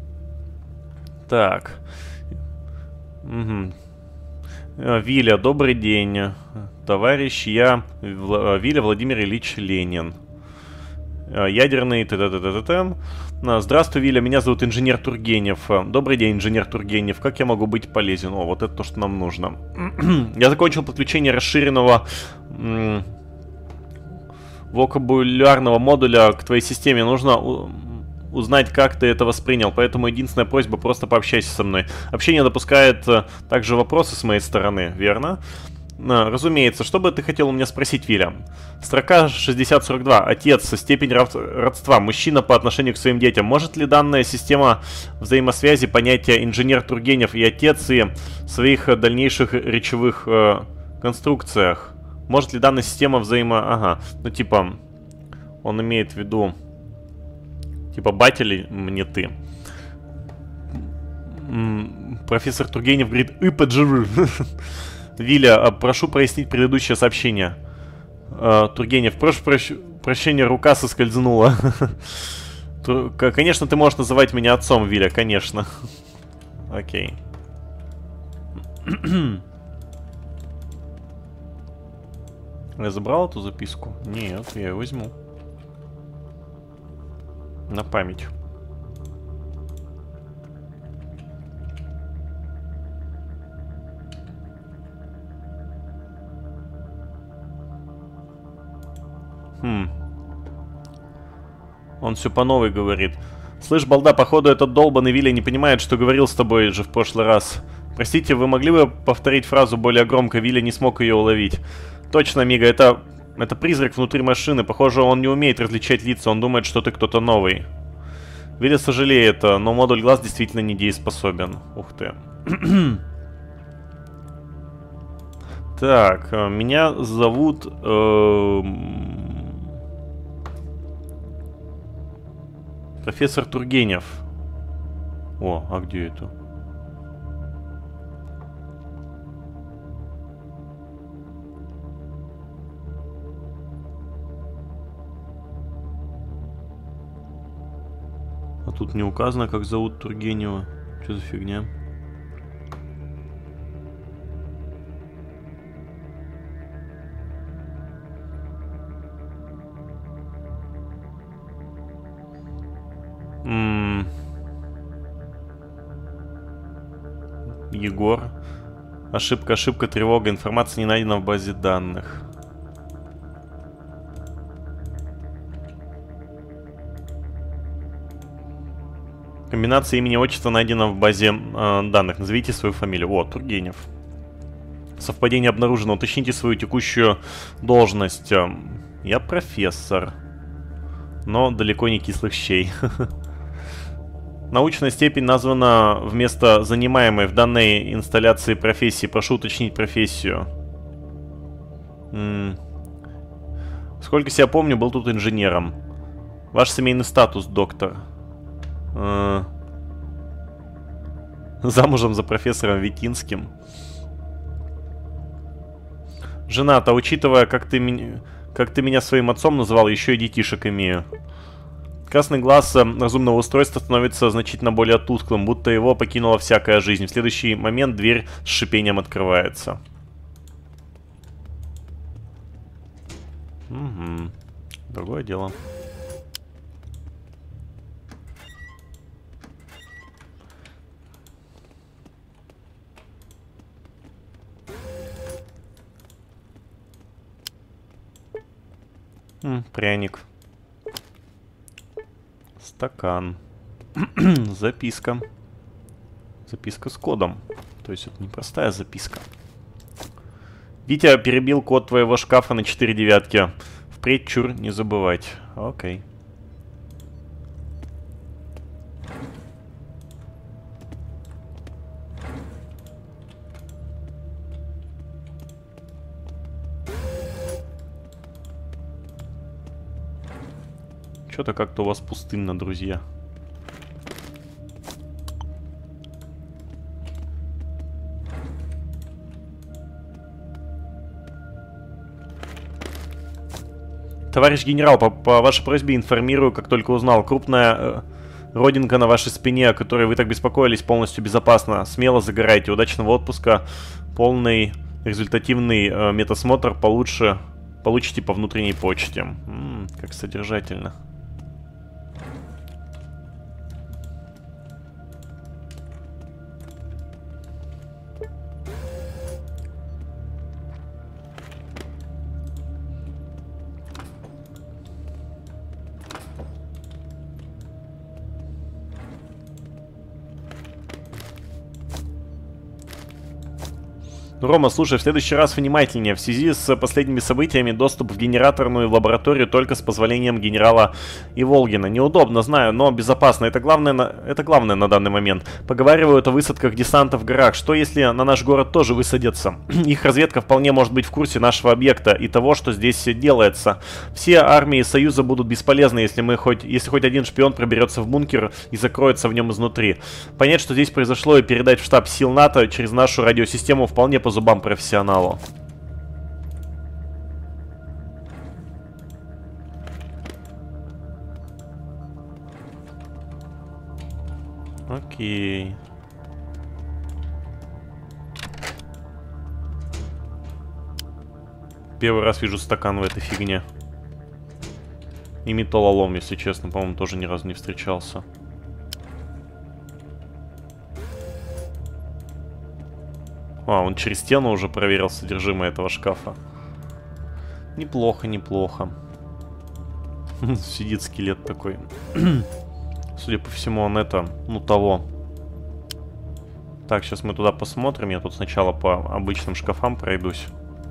Так. Угу. Виля, добрый день. Товарищ, я Вла Виля Владимир Ильич Ленин. Ядерный т-т-т-т-т. Здравствуй, Виля, меня зовут инженер Тургенев. Добрый день, инженер Тургенев. Как я могу быть полезен? О, вот это то, что нам нужно. Я закончил подключение расширенного вокабулярного модуля к твоей системе. Нужно узнать, как ты это воспринял. Поэтому единственная просьба, просто пообщайся со мной. Общение допускает также вопросы с моей стороны, верно? А, разумеется, что бы ты хотел у меня спросить, Виля? Строка шестьдесят сорок два. Отец, степень родства. Мужчина по отношению к своим детям. Может ли данная система взаимосвязи понятия инженер Тургенев и отец и своих дальнейших речевых э, конструкциях? Может ли данная система взаимо... Ага, ну типа, он имеет в виду... Типа, батя ли мне ты? М-м, профессор Тургенев говорит, и подживы. Виля, прошу прояснить предыдущее сообщение. Uh, Тургенев, прошу прощ... прощения, рука соскользнула. Конечно, ты можешь называть меня отцом, Виля, конечно. Окей. Я забрал эту записку? Нет, я ее возьму. На память. Хм. Он все по новой говорит. Слышь, балда, походу этот долбаный Виля не понимает, что говорил с тобой же в прошлый раз. Простите, вы могли бы повторить фразу более громко? Виля не смог ее уловить. Точно, Мига, это... Это призрак внутри машины. Похоже, он не умеет различать лица, он думает, что ты кто-то новый. Виля сожалеет, но модуль глаз действительно недееспособен. Ух ты. Так, меня зовут... Э Профессор Тургенев. О, а где это? А тут не указано, как зовут Тургенева. Что за фигня? М-м- Егор. Ошибка, ошибка, тревога. Информация не найдена в базе данных. Комбинация имени и отчества найдена в базе э, данных. Назовите свою фамилию. О, Тургенев. Совпадение обнаружено. Уточните свою текущую должность. Я профессор. Но далеко не кислых щей. Научная степень названа вместо занимаемой в данной инсталляции профессии. Прошу уточнить профессию. М -м. Сколько себя помню, был тут инженером. Ваш семейный статус, доктор. Э -э Замужем за профессором Витинским. Женат, а учитывая, как ты, меня, как ты меня своим отцом называл, еще и детишек имею. Красный глаз разумного устройства становится значительно более тусклым, будто его покинула всякая жизнь. В следующий момент дверь с шипением открывается. Угу. Другое дело. М, пряник. Стакан. Записка. Записка с кодом. То есть это не простая записка. Витя перебил код твоего шкафа на четыре девятки. Впредь чур не забывать. Окей. Что-то как-то у вас пустынно, друзья. Товарищ генерал, по, по вашей просьбе информирую, как только узнал. Крупная э, родинка на вашей спине, о которой вы так беспокоились, полностью безопасна. Смело загорайте. Удачного отпуска. Полный результативный э, метасмотр получше, получите по внутренней почте. М-м, как содержательно. Рома, слушай, в следующий раз внимательнее. В связи с последними событиями доступ в генераторную лабораторию только с позволением генерала Иволгина. Неудобно, знаю, но безопасно. Это главное на, это главное на данный момент. Поговаривают о высадках десанта в горах. Что если на наш город тоже высадятся? Их разведка вполне может быть в курсе нашего объекта и того, что здесь делается. Все армии Союза будут бесполезны, если мы хоть, если хоть один шпион проберется в бункер и закроется в нем изнутри. Понять, что здесь произошло, и передать в штаб сил НАТО через нашу радиосистему вполне по зубам профессионалу. Окей. Первый раз вижу стакан в этой фигне. И металлолом, если честно, по-моему, тоже ни разу не встречался. А, он через стену уже проверил содержимое этого шкафа. Неплохо, неплохо. Сидит скелет такой. Судя по всему, он это, ну того. Так, сейчас мы туда посмотрим. Я тут сначала по обычным шкафам пройдусь.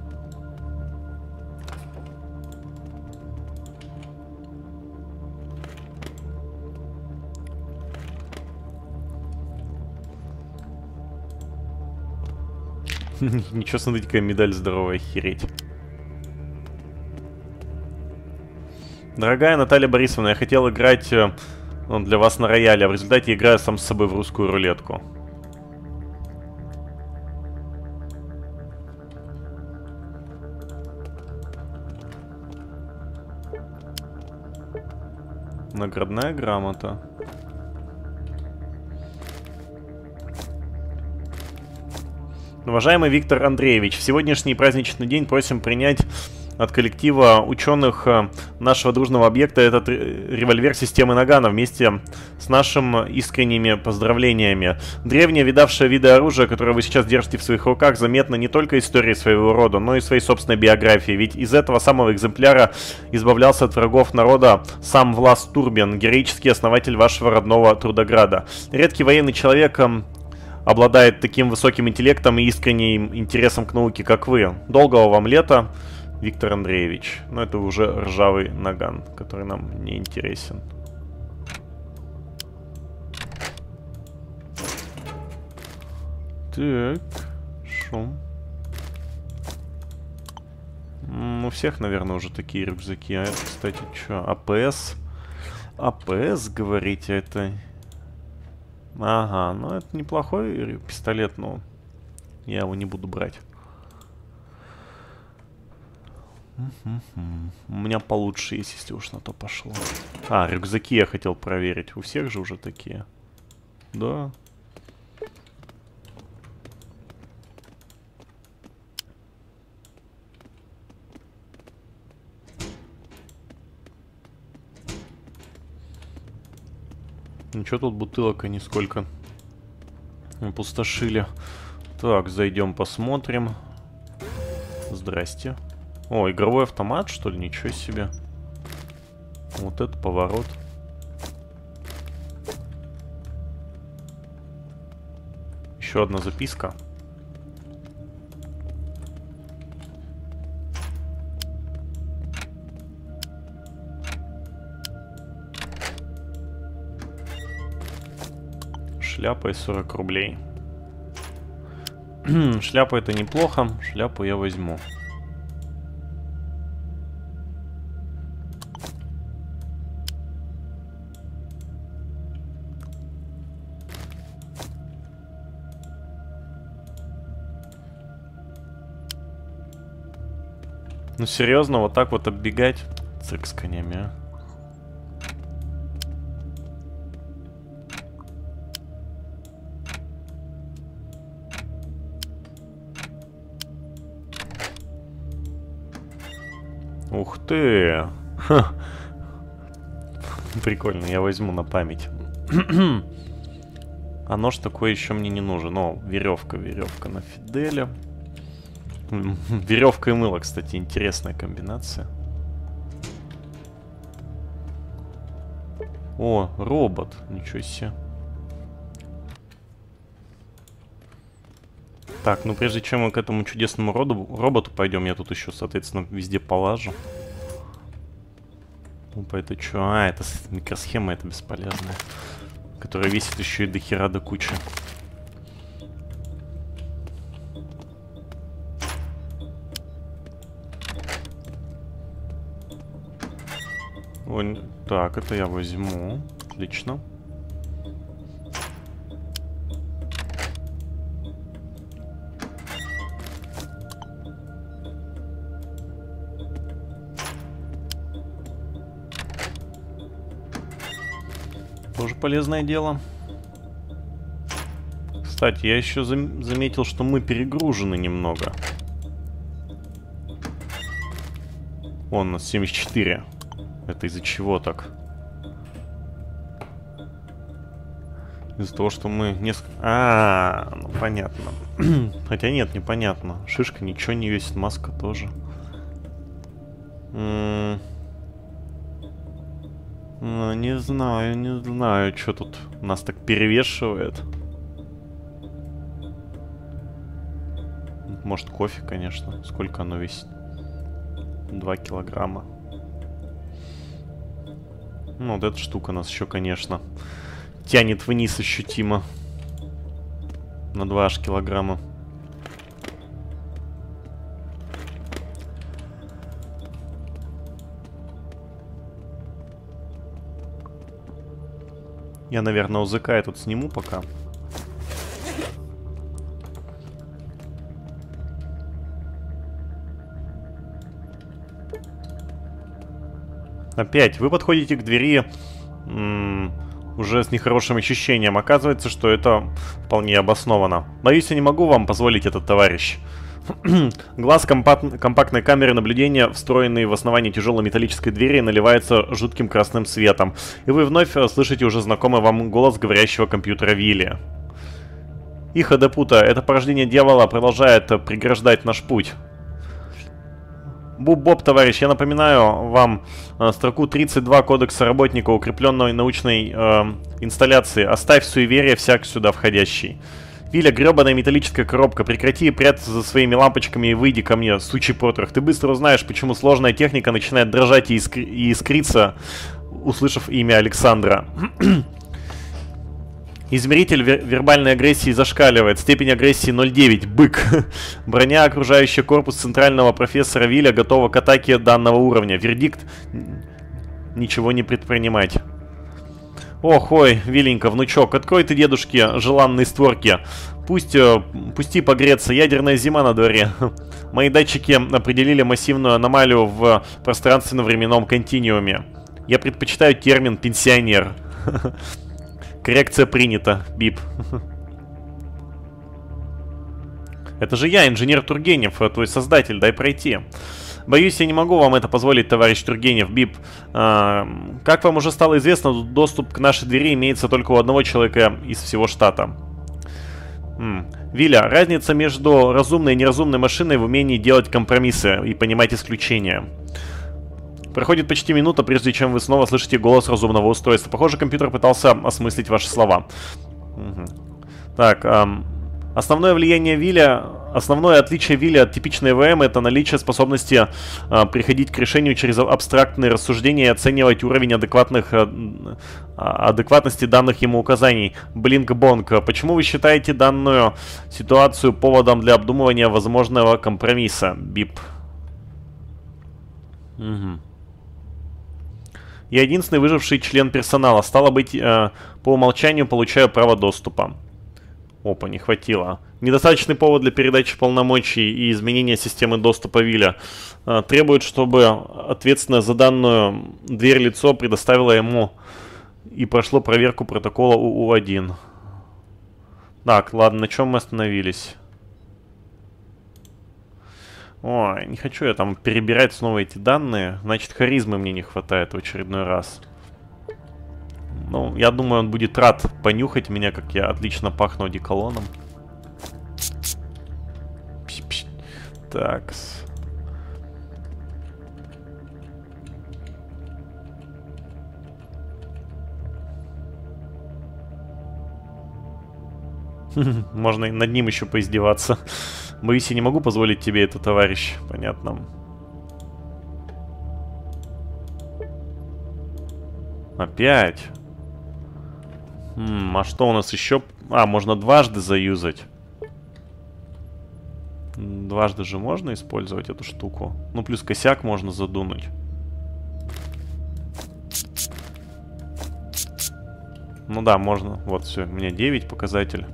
Ничего, смотрите, какая медаль здоровая, охереть. Дорогая Наталья Борисовна, я хотел играть э, для вас на рояле, а в результате играю сам с собой в русскую рулетку. Наградная грамота. Уважаемый Виктор Андреевич, в сегодняшний праздничный день просим принять от коллектива ученых нашего дружного объекта этот револьвер системы Нагана вместе с нашими искренними поздравлениями. Древнее, видавшее виды оружие, которое вы сейчас держите в своих руках, заметно не только историей своего рода, но и своей собственной биографией. Ведь из этого самого экземпляра избавлялся от врагов народа сам Влас Турбин, героический основатель вашего родного Трудограда. Редкий военный человек обладает таким высоким интеллектом и искренним интересом к науке, как вы. Долгого вам лета, Виктор Андреевич. Но это уже ржавый наган, который нам не интересен. Так, шум. У всех, наверное, уже такие рюкзаки. А это, кстати, что? АПС? АПС, говорите, это... Ага, ну это неплохой пистолет, но я его не буду брать. У меня получше есть, если уж на то пошло. А, рюкзаки я хотел проверить. У всех же уже такие. Да. Ничего тут бутылок и нисколько опустошили. Так, зайдем посмотрим. Здрасте. О, игровой автомат, что ли? Ничего себе. Вот это поворот. Еще одна записка. Шляпа и сорок рублей. Шляпа это неплохо. Шляпу я возьму. Ну серьезно, вот так вот оббегать? Цирк с конями, а? Ух ты! Ха. Прикольно, я возьму на память. А нож такой еще мне не нужен. О, веревка, веревка на Фиделе. Веревка и мыло, кстати, интересная комбинация. О, робот. Ничего себе. Так, ну прежде чем мы к этому чудесному роду, роботу пойдем, я тут еще, соответственно, везде полажу. Опа, это что? А, это микросхема, это бесполезная. Которая весит еще и до хера до кучи. Ой, так, это я возьму. Отлично. Тоже полезное дело. Кстати, я еще зам заметил, что мы перегружены немного. Вон, у нас семьдесят четыре. Это из-за чего так? Из-за того, что мы несколько... А, -а, -а, ну понятно. Хотя нет, непонятно. Шишка ничего не весит, маска тоже. М -м ну, не знаю, не знаю, что тут нас так перевешивает. Может, кофе, конечно. Сколько оно весит? Два килограмма. Ну, вот эта штука нас еще, конечно, тянет вниз ощутимо. На два аж килограмма. Я, наверное, УЗК я тут сниму пока. Опять, вы подходите к двери уже с нехорошим ощущением. Оказывается, что это вполне обосновано. Боюсь, я не могу вам позволить это, товарищ. Глаз компакт компактной камеры наблюдения, встроенный в основании тяжелой металлической двери, наливается жутким красным светом. И вы вновь слышите уже знакомый вам голос говорящего компьютера Вилли. Иха Депута, это порождение дьявола продолжает преграждать наш путь. Буб-боб, товарищ, я напоминаю вам э, строку тридцать два Кодекса работника укрепленной научной э, инсталляции. Оставь суеверие всяк сюда входящий. Виля, гребаная металлическая коробка, прекрати прятаться за своими лампочками и выйди ко мне, сучий потрох. Ты быстро узнаешь, почему сложная техника начинает дрожать и, искр и искриться, услышав имя Александра. Измеритель вер вербальной агрессии зашкаливает. Степень агрессии ноль целых девять. Бык. Броня, окружающая корпус центрального профессора Вилля, готова к атаке данного уровня. Вердикт: ничего не предпринимать. Ох, ой, Виленька, внучок, открой ты дедушке желанные створки. Пусть, пусти погреться, ядерная зима на дворе. Мои датчики определили массивную аномалию в пространственно-временном континууме. Я предпочитаю термин «пенсионер». Коррекция принята, Бип. Это же я, инженер Тургенев, твой создатель, дай пройти. Боюсь, я не могу вам это позволить, товарищ Тургенев, Бип. А, как вам уже стало известно, доступ к нашей двери имеется только у одного человека из всего штата. М. Виля, разница между разумной и неразумной машиной в умении делать компромиссы и понимать исключения. Проходит почти минута, прежде чем вы снова слышите голос разумного устройства. Похоже, компьютер пытался осмыслить ваши слова. Угу. Так, эм, основное влияние Виля, основное отличие Виля от типичной ВМ — это наличие способности э, приходить к решению через абстрактные рассуждения и оценивать уровень адекватных, э, адекватности данных ему указаний. Блинк-бонг, почему вы считаете данную ситуацию поводом для обдумывания возможного компромисса? Бип. Угу. Я единственный выживший член персонала. Стало быть, э, по умолчанию получаю право доступа. Опа, не хватило. Недостаточный повод для передачи полномочий и изменения системы доступа Виля. Э, требует, чтобы ответственное за данную дверь лицо предоставило ему и прошло проверку протокола У У один. Так, ладно, на чем мы остановились? Ой, не хочу я там перебирать снова эти данные. Значит, харизмы мне не хватает в очередной раз. Ну, я думаю, он будет рад понюхать меня, как я отлично пахну одеколоном. Пш-пш. Такс. Можно над ним еще поиздеваться. Боюсь, я не могу позволить тебе это, товарищ. Понятно. Опять. Хм, а что у нас еще? А, можно дважды заюзать. Дважды же можно использовать эту штуку. Ну, плюс косяк можно задунуть. Ну да, можно. Вот, все, у меня девять показатель.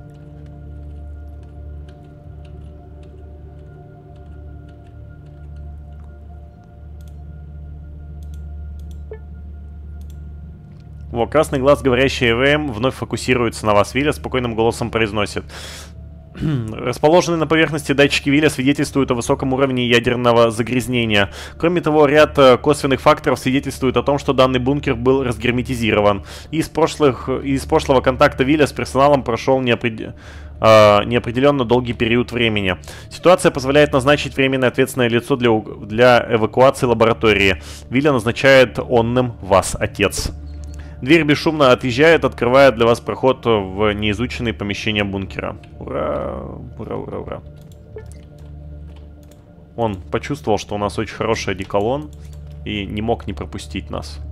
Во, красный глаз, говорящий ЭВМ, вновь фокусируется на вас. Виля спокойным голосом произносит. Расположенные на поверхности датчики Виля свидетельствуют о высоком уровне ядерного загрязнения. Кроме того, ряд косвенных факторов свидетельствует о том, что данный бункер был разгерметизирован. И из, прошлых, из прошлого контакта Виля с персоналом прошел неопред... э, неопределенно долгий период времени. Ситуация позволяет назначить временное ответственное лицо для, для эвакуации лаборатории. Виля назначает онным вас, отец. Дверь бесшумно отъезжает, открывая для вас проход в неизученные помещения бункера. Ура! Ура, ура, ура. Он почувствовал, что у нас очень хороший одеколон, и не мог не пропустить нас.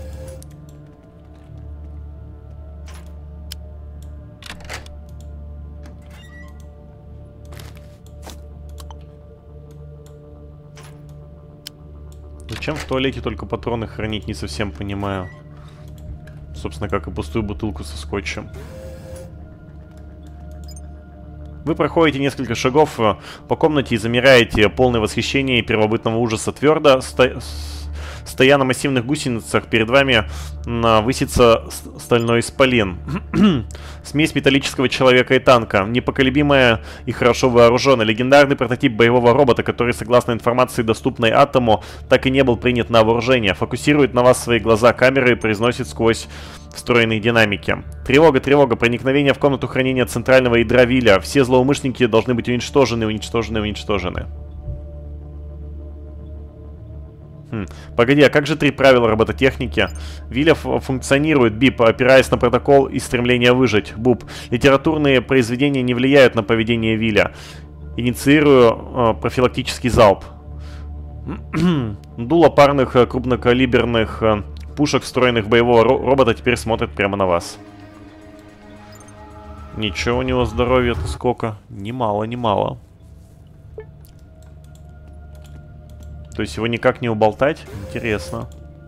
Зачем в туалете только патроны хранить, не совсем понимаю. Собственно, как и пустую бутылку со скотчем. Вы проходите несколько шагов по комнате и замираете, полное восхищения и первобытного ужаса. Твердо, сто... стоя на массивных гусеницах, перед вами высится стальной исполин. Смесь металлического человека и танка. Непоколебимая и хорошо вооруженная. Легендарный прототип боевого робота, который, согласно информации, доступной Атому, так и не был принят на вооружение. Фокусирует на вас свои глаза камеры и произносит сквозь встроенные динамики. Тревога, тревога, проникновение в комнату хранения центрального ядра Виля. Все злоумышленники должны быть уничтожены, уничтожены, уничтожены. Хм. Погоди, а как же три правила робототехники? Виля функционирует, Бип, опираясь на протокол и стремление выжить. Буб. Литературные произведения не влияют на поведение Виля. Инициирую э, профилактический залп. Дуло парных э, крупнокалиберных э, пушек, встроенных в боевого ро робота, теперь смотрят прямо на вас. Ничего, у него здоровья-то сколько? Немало, немало. То есть его никак не уболтать? Интересно.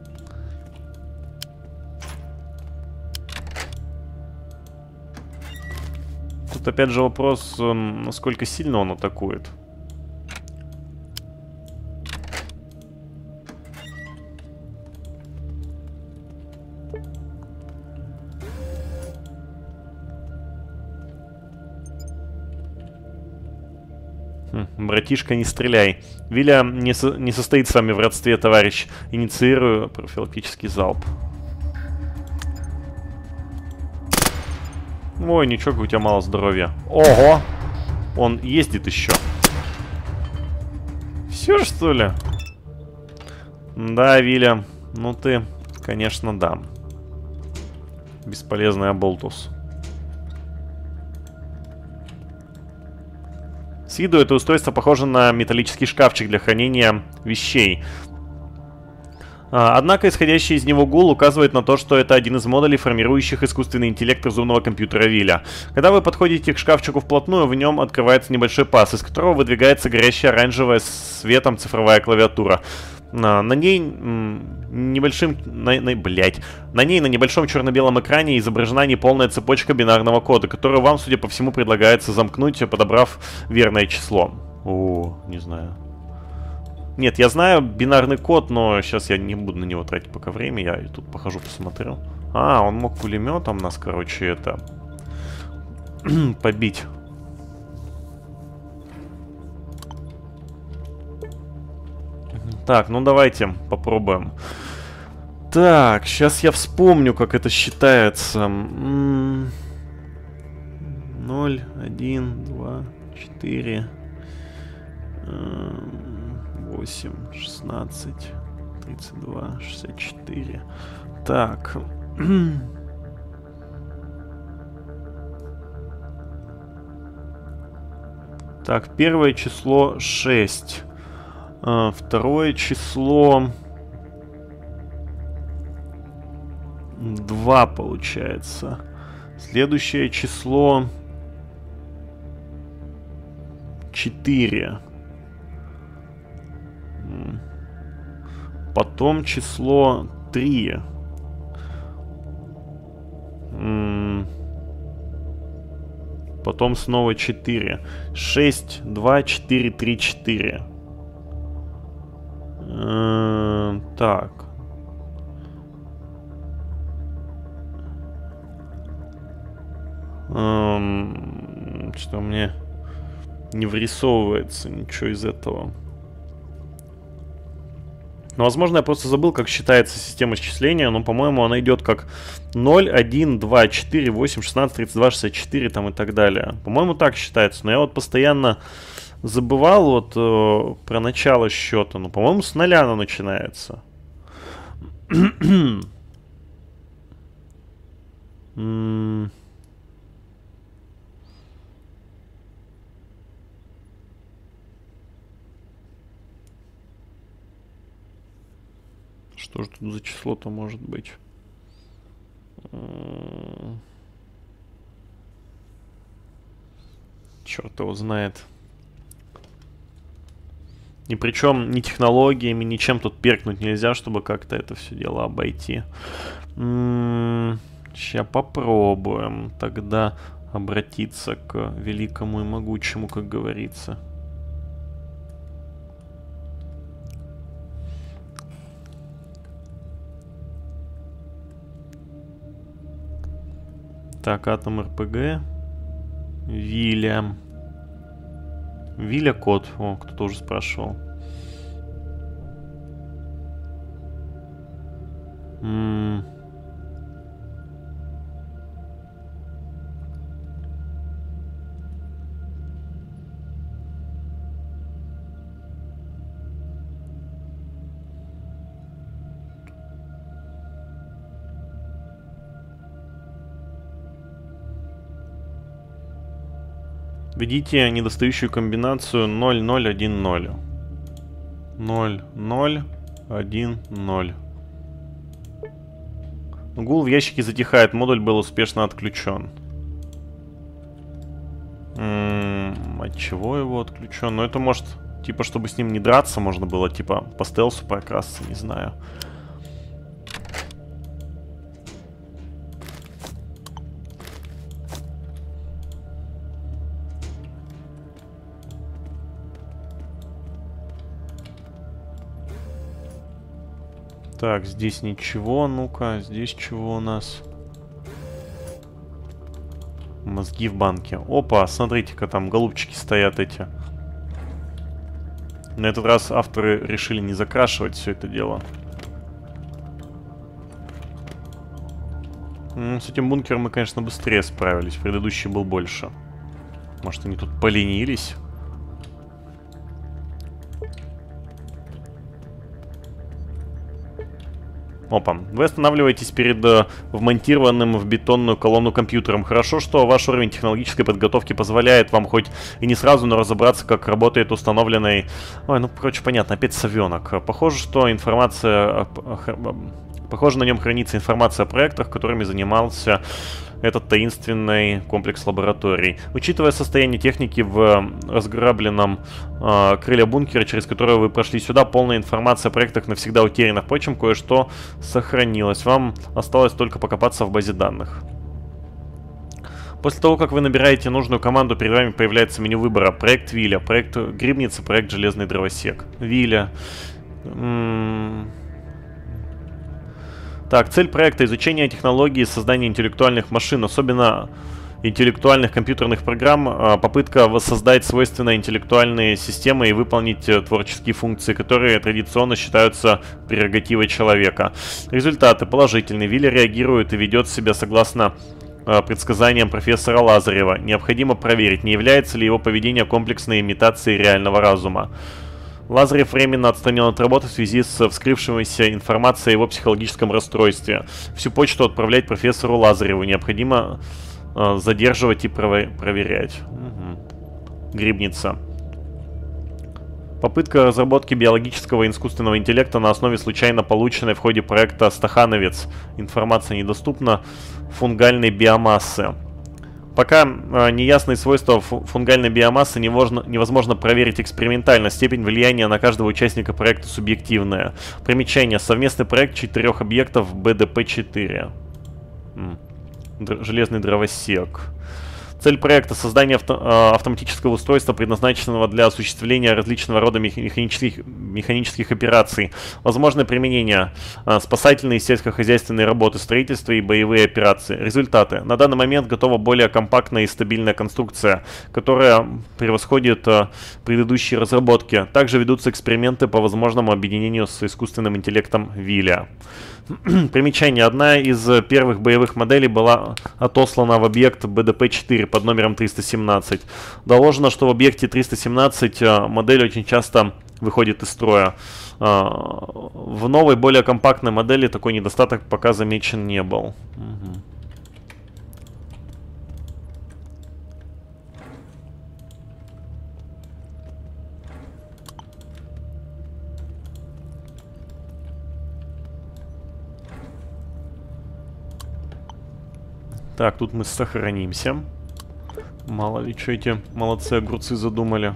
Тут опять же вопрос, насколько сильно он атакует. Хм, братишка, не стреляй. Виля не, со не состоит с вами в родстве, товарищ. Инициирую профилактический залп. Ой, ничего, у тебя мало здоровья. Ого! Он ездит еще. Все, что ли? Да, Виля. Ну ты, конечно, да. Бесполезный оболтус. С виду это устройство похоже на металлический шкафчик для хранения вещей. Однако исходящий из него гул указывает на то, что это один из модулей, формирующих искусственный интеллект разумного компьютера Виля. Когда вы подходите к шкафчику вплотную, в нем открывается небольшой паз, из которого выдвигается горящая оранжевая с светом цифровая клавиатура. На, на ней небольшим... На, на, блять. На ней на небольшом черно-белом экране изображена неполная цепочка бинарного кода, которую вам, судя по всему, предлагается замкнуть, подобрав верное число. О, не знаю. Нет, я знаю бинарный код, но сейчас я не буду на него тратить пока время. Я тут похожу, посмотрю. А, он мог пулеметом нас, короче, это... побить. Так, ну давайте попробуем. Так, сейчас я вспомню, как это считается. ноль, один, два, четыре... восемь, шестнадцать, тридцать два, шестьдесят четыре. Так. Так, первое число шесть. А, второе число два получается. Следующее число четыре. Потом число три. Потом снова четыре. шесть, два, четыре, три, четыре. Так. Что мне не вырисовывается ничего из этого. Ну, возможно, я просто забыл, как считается система счисления, но, по-моему, она идет как ноль, один, два, четыре, восемь, шестнадцать, тридцать два, шестьдесят четыре там и так далее. По-моему, так считается. Но я вот постоянно забывал вот э, про начало счета. Ну, по-моему, с нуля оно начинается. Что же тут за число-то может быть? Черт его знает. И причем ни технологиями, ничем тут перкнуть нельзя, чтобы как-то это все дело обойти. Сейчас попробуем тогда обратиться к великому и могучему, как говорится. Так, Атом РПГ. Виля. Виля код. О, кто-то уже спрашивал. М-м. Введите недостающую комбинацию ноль ноль один ноль. ноль ноль один ноль. Гул в ящике затихает, модуль был успешно отключен. М-м, от чего его отключен? Ну, это может, типа, чтобы с ним не драться, можно было, типа, по стелсу прокрасться, не знаю. Так, здесь ничего, ну-ка, здесь чего у нас? Мозги в банке. Опа, смотрите-ка, там голубчики стоят эти. На этот раз авторы решили не закрашивать все это дело. М-м, с этим бункером мы, конечно, быстрее справились. Предыдущий был больше. Может, они тут поленились? Опа. Вы останавливаетесь перед э, вмонтированным в бетонную колонну компьютером. Хорошо, что ваш уровень технологической подготовки позволяет вам хоть и не сразу, но разобраться, как работает установленный... Ой, ну, короче, понятно, опять совенок. Похоже, что информация... Похоже, на нем хранится информация о проектах, которыми занимался этот таинственный комплекс лабораторий. Учитывая состояние техники в разграбленном э, крыле бункера, через которое вы прошли сюда, полная информация о проектах навсегда утеряна. Впрочем, кое-что сохранилось. Вам осталось только покопаться в базе данных. После того, как вы набираете нужную команду, перед вами появляется меню выбора. Проект Виля, проект Грибница, проект Железный дровосек. Виля. М-м- Так, цель проекта — изучение технологии создания интеллектуальных машин, особенно интеллектуальных компьютерных программ, попытка воссоздать свойственные интеллектуальные системы и выполнить творческие функции, которые традиционно считаются прерогативой человека. Результаты положительные. Вилли реагирует и ведет себя согласно предсказаниям профессора Лазарева. Необходимо проверить, не является ли его поведение комплексной имитацией реального разума. Лазарев временно отстранен от работы в связи с вскрывшимся информацией о его психологическом расстройстве. Всю почту отправлять профессору Лазареву. Необходимо э, задерживать и проver проверять. Угу. Грибница. Попытка разработки биологического и искусственного интеллекта на основе случайно полученной в ходе проекта «Стахановец». Информация недоступна. Фунгальной биомассы. Пока э, неясные свойства фунгальной биомассы невозможно, невозможно проверить экспериментально. Степень влияния на каждого участника проекта субъективная. Примечание. Совместный проект четырех объектов бэ дэ пэ четыре. М. Др Железный дровосек. Цель проекта — создание авто э, автоматического устройства, предназначенного для осуществления различного рода механических, механических операций. Возможное применение: э, спасательные, сельскохозяйственные работы, строительство и боевые операции. Результаты. На данный момент готова более компактная и стабильная конструкция, которая превосходит э, предыдущие разработки. Также ведутся эксперименты по возможному объединению с искусственным интеллектом Виля. Примечание. Одна из первых боевых моделей была отослана в объект бэ дэ пэ четыре под номером триста семнадцать. Доложено, что в объекте триста семнадцать модель очень часто выходит из строя. В новой, более компактной модели такой недостаток пока замечен не был. Угу. Так, тут мы сохранимся. Мало ли, что эти молодцы огурцы задумали.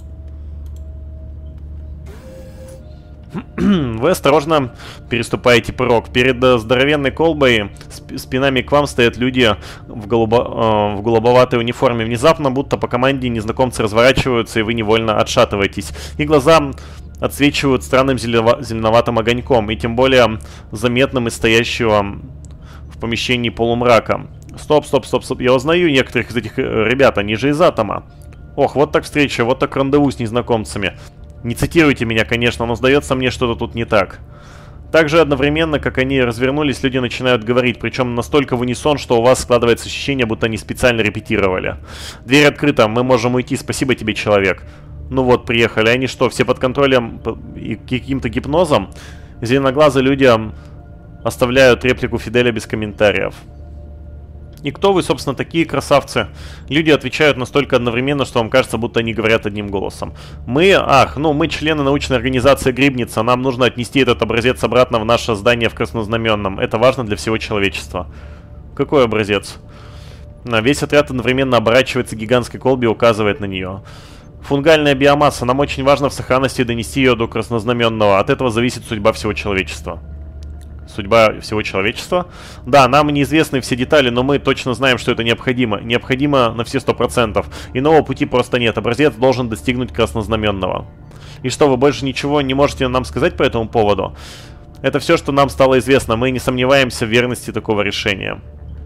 Вы осторожно переступаете порог. Перед здоровенной колбой сп спинами к вам стоят люди в, голубо э, в голубоватой униформе. Внезапно, будто по команде, незнакомцы разворачиваются, и вы невольно отшатываетесь. И глаза отсвечивают странным зелено зеленоватым огоньком, и тем более заметным из стоящего в помещении полумрака. Стоп, стоп, стоп, стоп. Я узнаю некоторых из этих ребят, они же из Атома. Ох, вот так встреча, вот так рандеву с незнакомцами. Не цитируйте меня, конечно, но сдается мне, что-то тут не так. Также одновременно, как они развернулись, люди начинают говорить, причем настолько в унисон, что у вас складывается ощущение, будто они специально репетировали. Дверь открыта, мы можем уйти, спасибо тебе, человек. Ну вот, приехали. Они что, все под контролем и каким-то гипнозом? Зеленоглазые люди оставляют реплику Фиделя без комментариев. И кто вы, собственно, такие, красавцы? Люди отвечают настолько одновременно, что вам кажется, будто они говорят одним голосом. Мы, ах, ну, мы члены научной организации Грибница, нам нужно отнести этот образец обратно в наше здание в Краснознаменном. Это важно для всего человечества. Какой образец? А, весь отряд одновременно оборачивается к гигантской колбе и указывает на нее. Фунгальная биомасса. Нам очень важно в сохранности донести ее до краснознаменного. От этого зависит судьба всего человечества. Судьба всего человечества? Да, нам неизвестны все детали, но мы точно знаем, что это необходимо. Необходимо на все сто процентов. Иного пути просто нет. Образец должен достигнуть краснознаменного. И что, вы больше ничего не можете нам сказать по этому поводу? Это все, что нам стало известно. Мы не сомневаемся в верности такого решения.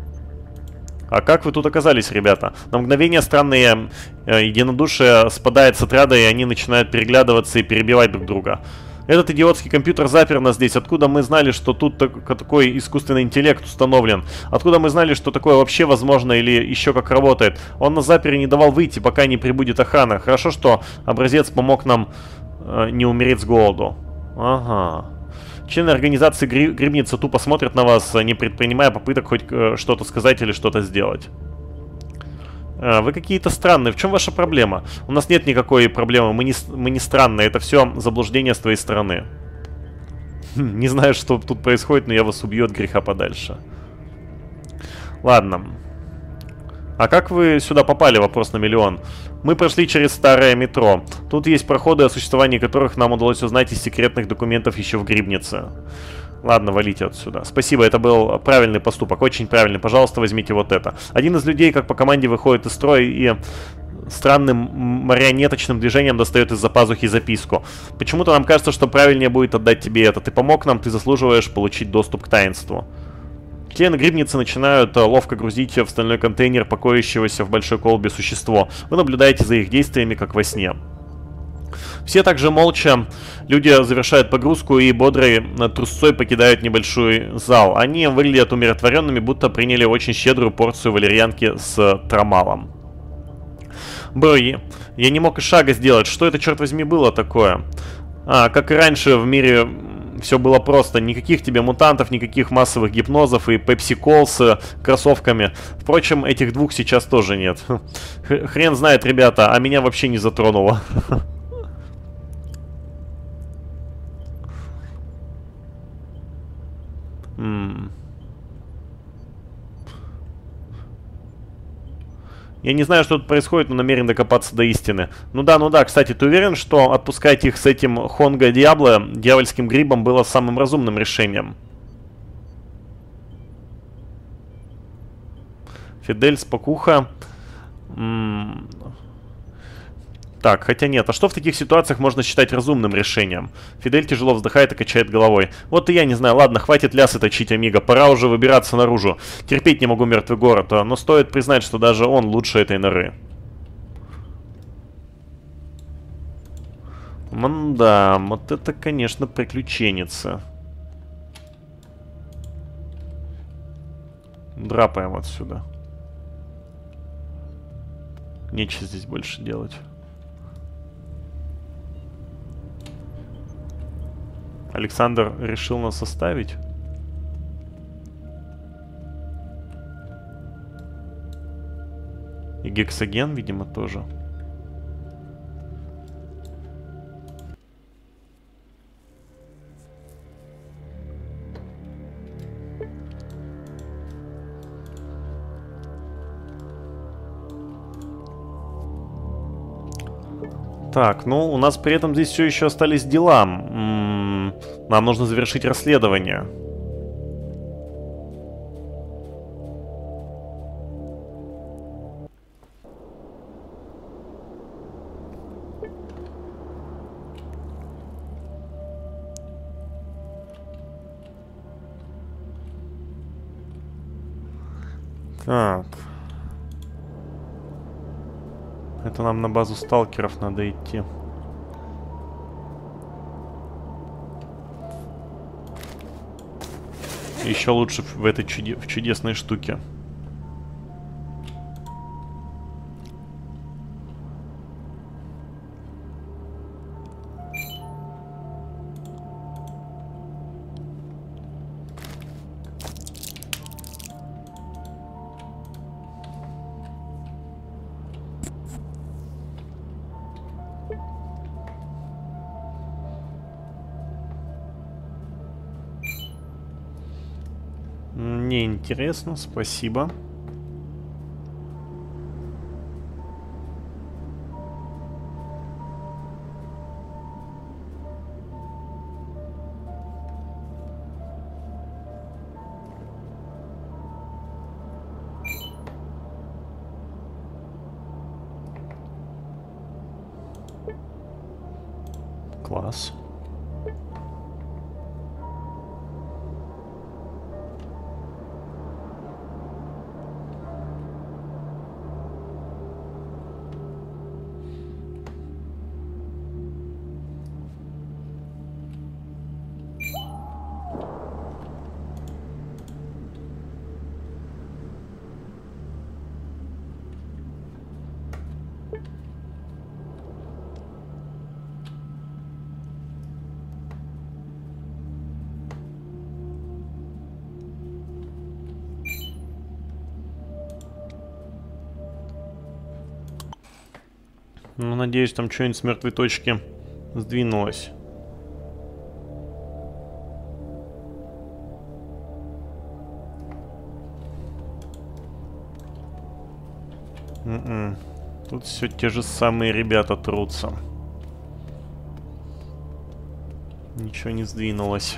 А как вы тут оказались, ребята? На мгновение странное э, единодушие спадает с отряда, и они начинают переглядываться и перебивать друг друга. Этот идиотский компьютер запер нас здесь. Откуда мы знали, что тут так, такой искусственный интеллект установлен? Откуда мы знали, что такое вообще возможно или еще как работает? Он нас запер и не давал выйти, пока не прибудет охрана. Хорошо, что образец помог нам э, не умереть с голоду. Ага. Члены организации Гри Грибница тупо смотрят на вас, не предпринимая попыток хоть э, что-то сказать или что-то сделать. Э, вы какие-то странные. В чем ваша проблема? У нас нет никакой проблемы. Мы не, мы не странные. Это все заблуждение с твоей стороны. Хм, не знаю, что тут происходит, но я вас убью от греха подальше. Ладно. А как вы сюда попали? Вопрос на миллион. Мы прошли через старое метро. Тут есть проходы, о существовании которых нам удалось узнать из секретных документов еще в Грибнице. Ладно, валите отсюда. Спасибо, это был правильный поступок, очень правильный. Пожалуйста, возьмите вот это. Один из людей, как по команде, выходит из строя и странным марионеточным движением достает из-за пазухи записку. Почему-то нам кажется, что правильнее будет отдать тебе это. Ты помог нам, ты заслуживаешь получить доступ к таинству. Члены Грибницы начинают ловко грузить в стальной контейнер покоящегося в большой колбе существо. Вы наблюдаете за их действиями, как во сне. Все также молча. Люди завершают погрузку и бодрой трусцой покидают небольшой зал. Они выглядят умиротворенными, будто приняли очень щедрую порцию валерьянки с трамалом. Брои, я не мог и шага сделать. Что это, черт возьми, было такое? А, как и раньше в мире... Все было просто. Никаких тебе мутантов, никаких массовых гипнозов и пепси-кол с кроссовками. Впрочем, этих двух сейчас тоже нет. Хрен знает, ребята, а меня вообще не затронуло. М-м. Я не знаю, что тут происходит, но намерен докопаться до истины. Ну да, ну да, кстати, ты уверен, что отпускать их с этим Хонго Диабло, дьявольским грибом, было самым разумным решением? Фидель, спокуха. М-м. Так, хотя нет. А что в таких ситуациях можно считать разумным решением? Фидель тяжело вздыхает и качает головой. Вот и я не знаю. Ладно, хватит лясы точить, амиго. Пора уже выбираться наружу. Терпеть не могу мертвый город. Но стоит признать, что даже он лучше этой норы. Мда, вот это, конечно, приключенница. Драпаем отсюда. Нечего здесь больше делать. Александр решил нас оставить. И гексоген, видимо, тоже. Так, ну, у нас при этом здесь все еще остались дела. М-м, нам нужно завершить расследование. Так. Это нам на базу сталкеров надо идти. Еще лучше в этой чуде в чудесной штуке. Мне интересно, спасибо. Класс. Ну, надеюсь, там что-нибудь с мертвой точки сдвинулось. М-м. Тут все те же самые ребята трутся. Ничего не сдвинулось.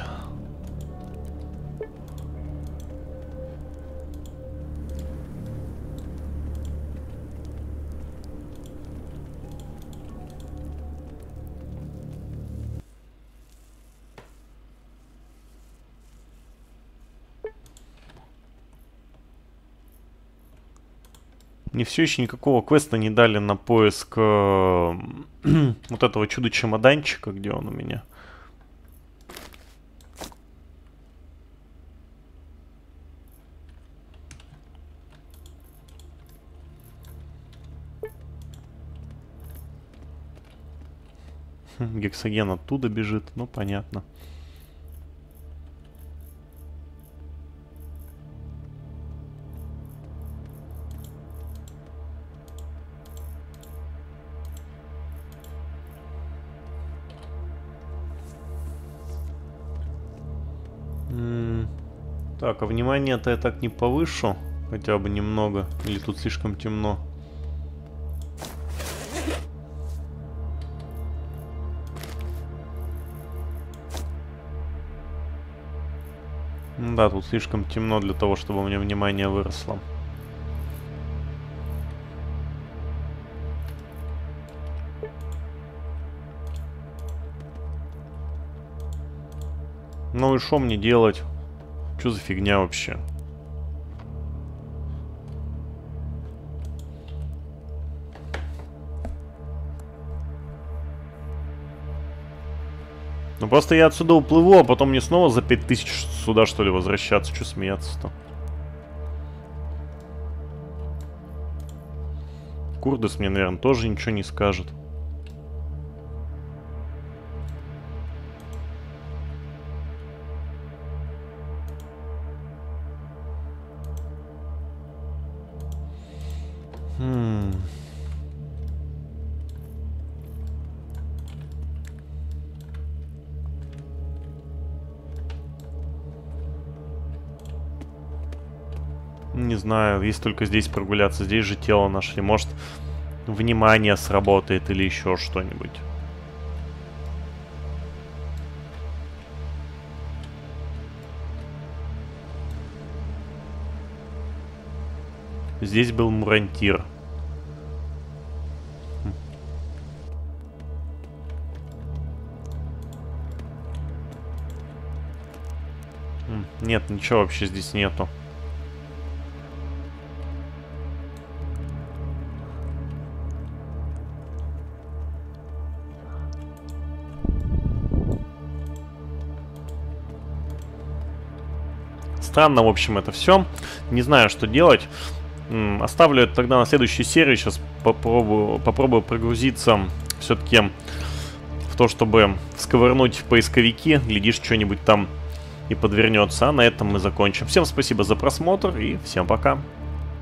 Мне все еще никакого квеста не дали на поиск э, вот этого чудо-чемоданчика, где он у меня. Гексоген оттуда бежит, ну понятно. Так, а внимание-то я так не повышу, хотя бы немного, или тут слишком темно. Да, тут слишком темно для того, чтобы у меня внимание выросло. Ну и что мне делать? Что за фигня вообще? Ну просто я отсюда уплыву, а потом мне снова за пять тысяч сюда что ли возвращаться. Что смеяться-то? Курдес мне, наверное, тоже ничего не скажет. Хм. Не знаю, есть только здесь прогуляться. Здесь же тело нашли. Может, внимание сработает или еще что-нибудь. Здесь был мурантир. Нет, ничего вообще здесь нету. Странно, в общем, это все. Не знаю, что делать. Оставлю это тогда на следующую серию. Сейчас попробую, попробую прогрузиться все-таки в то, чтобы сковырнуть поисковики. Глядишь, что-нибудь там и подвернется. А на этом мы закончим. Всем спасибо за просмотр и всем пока.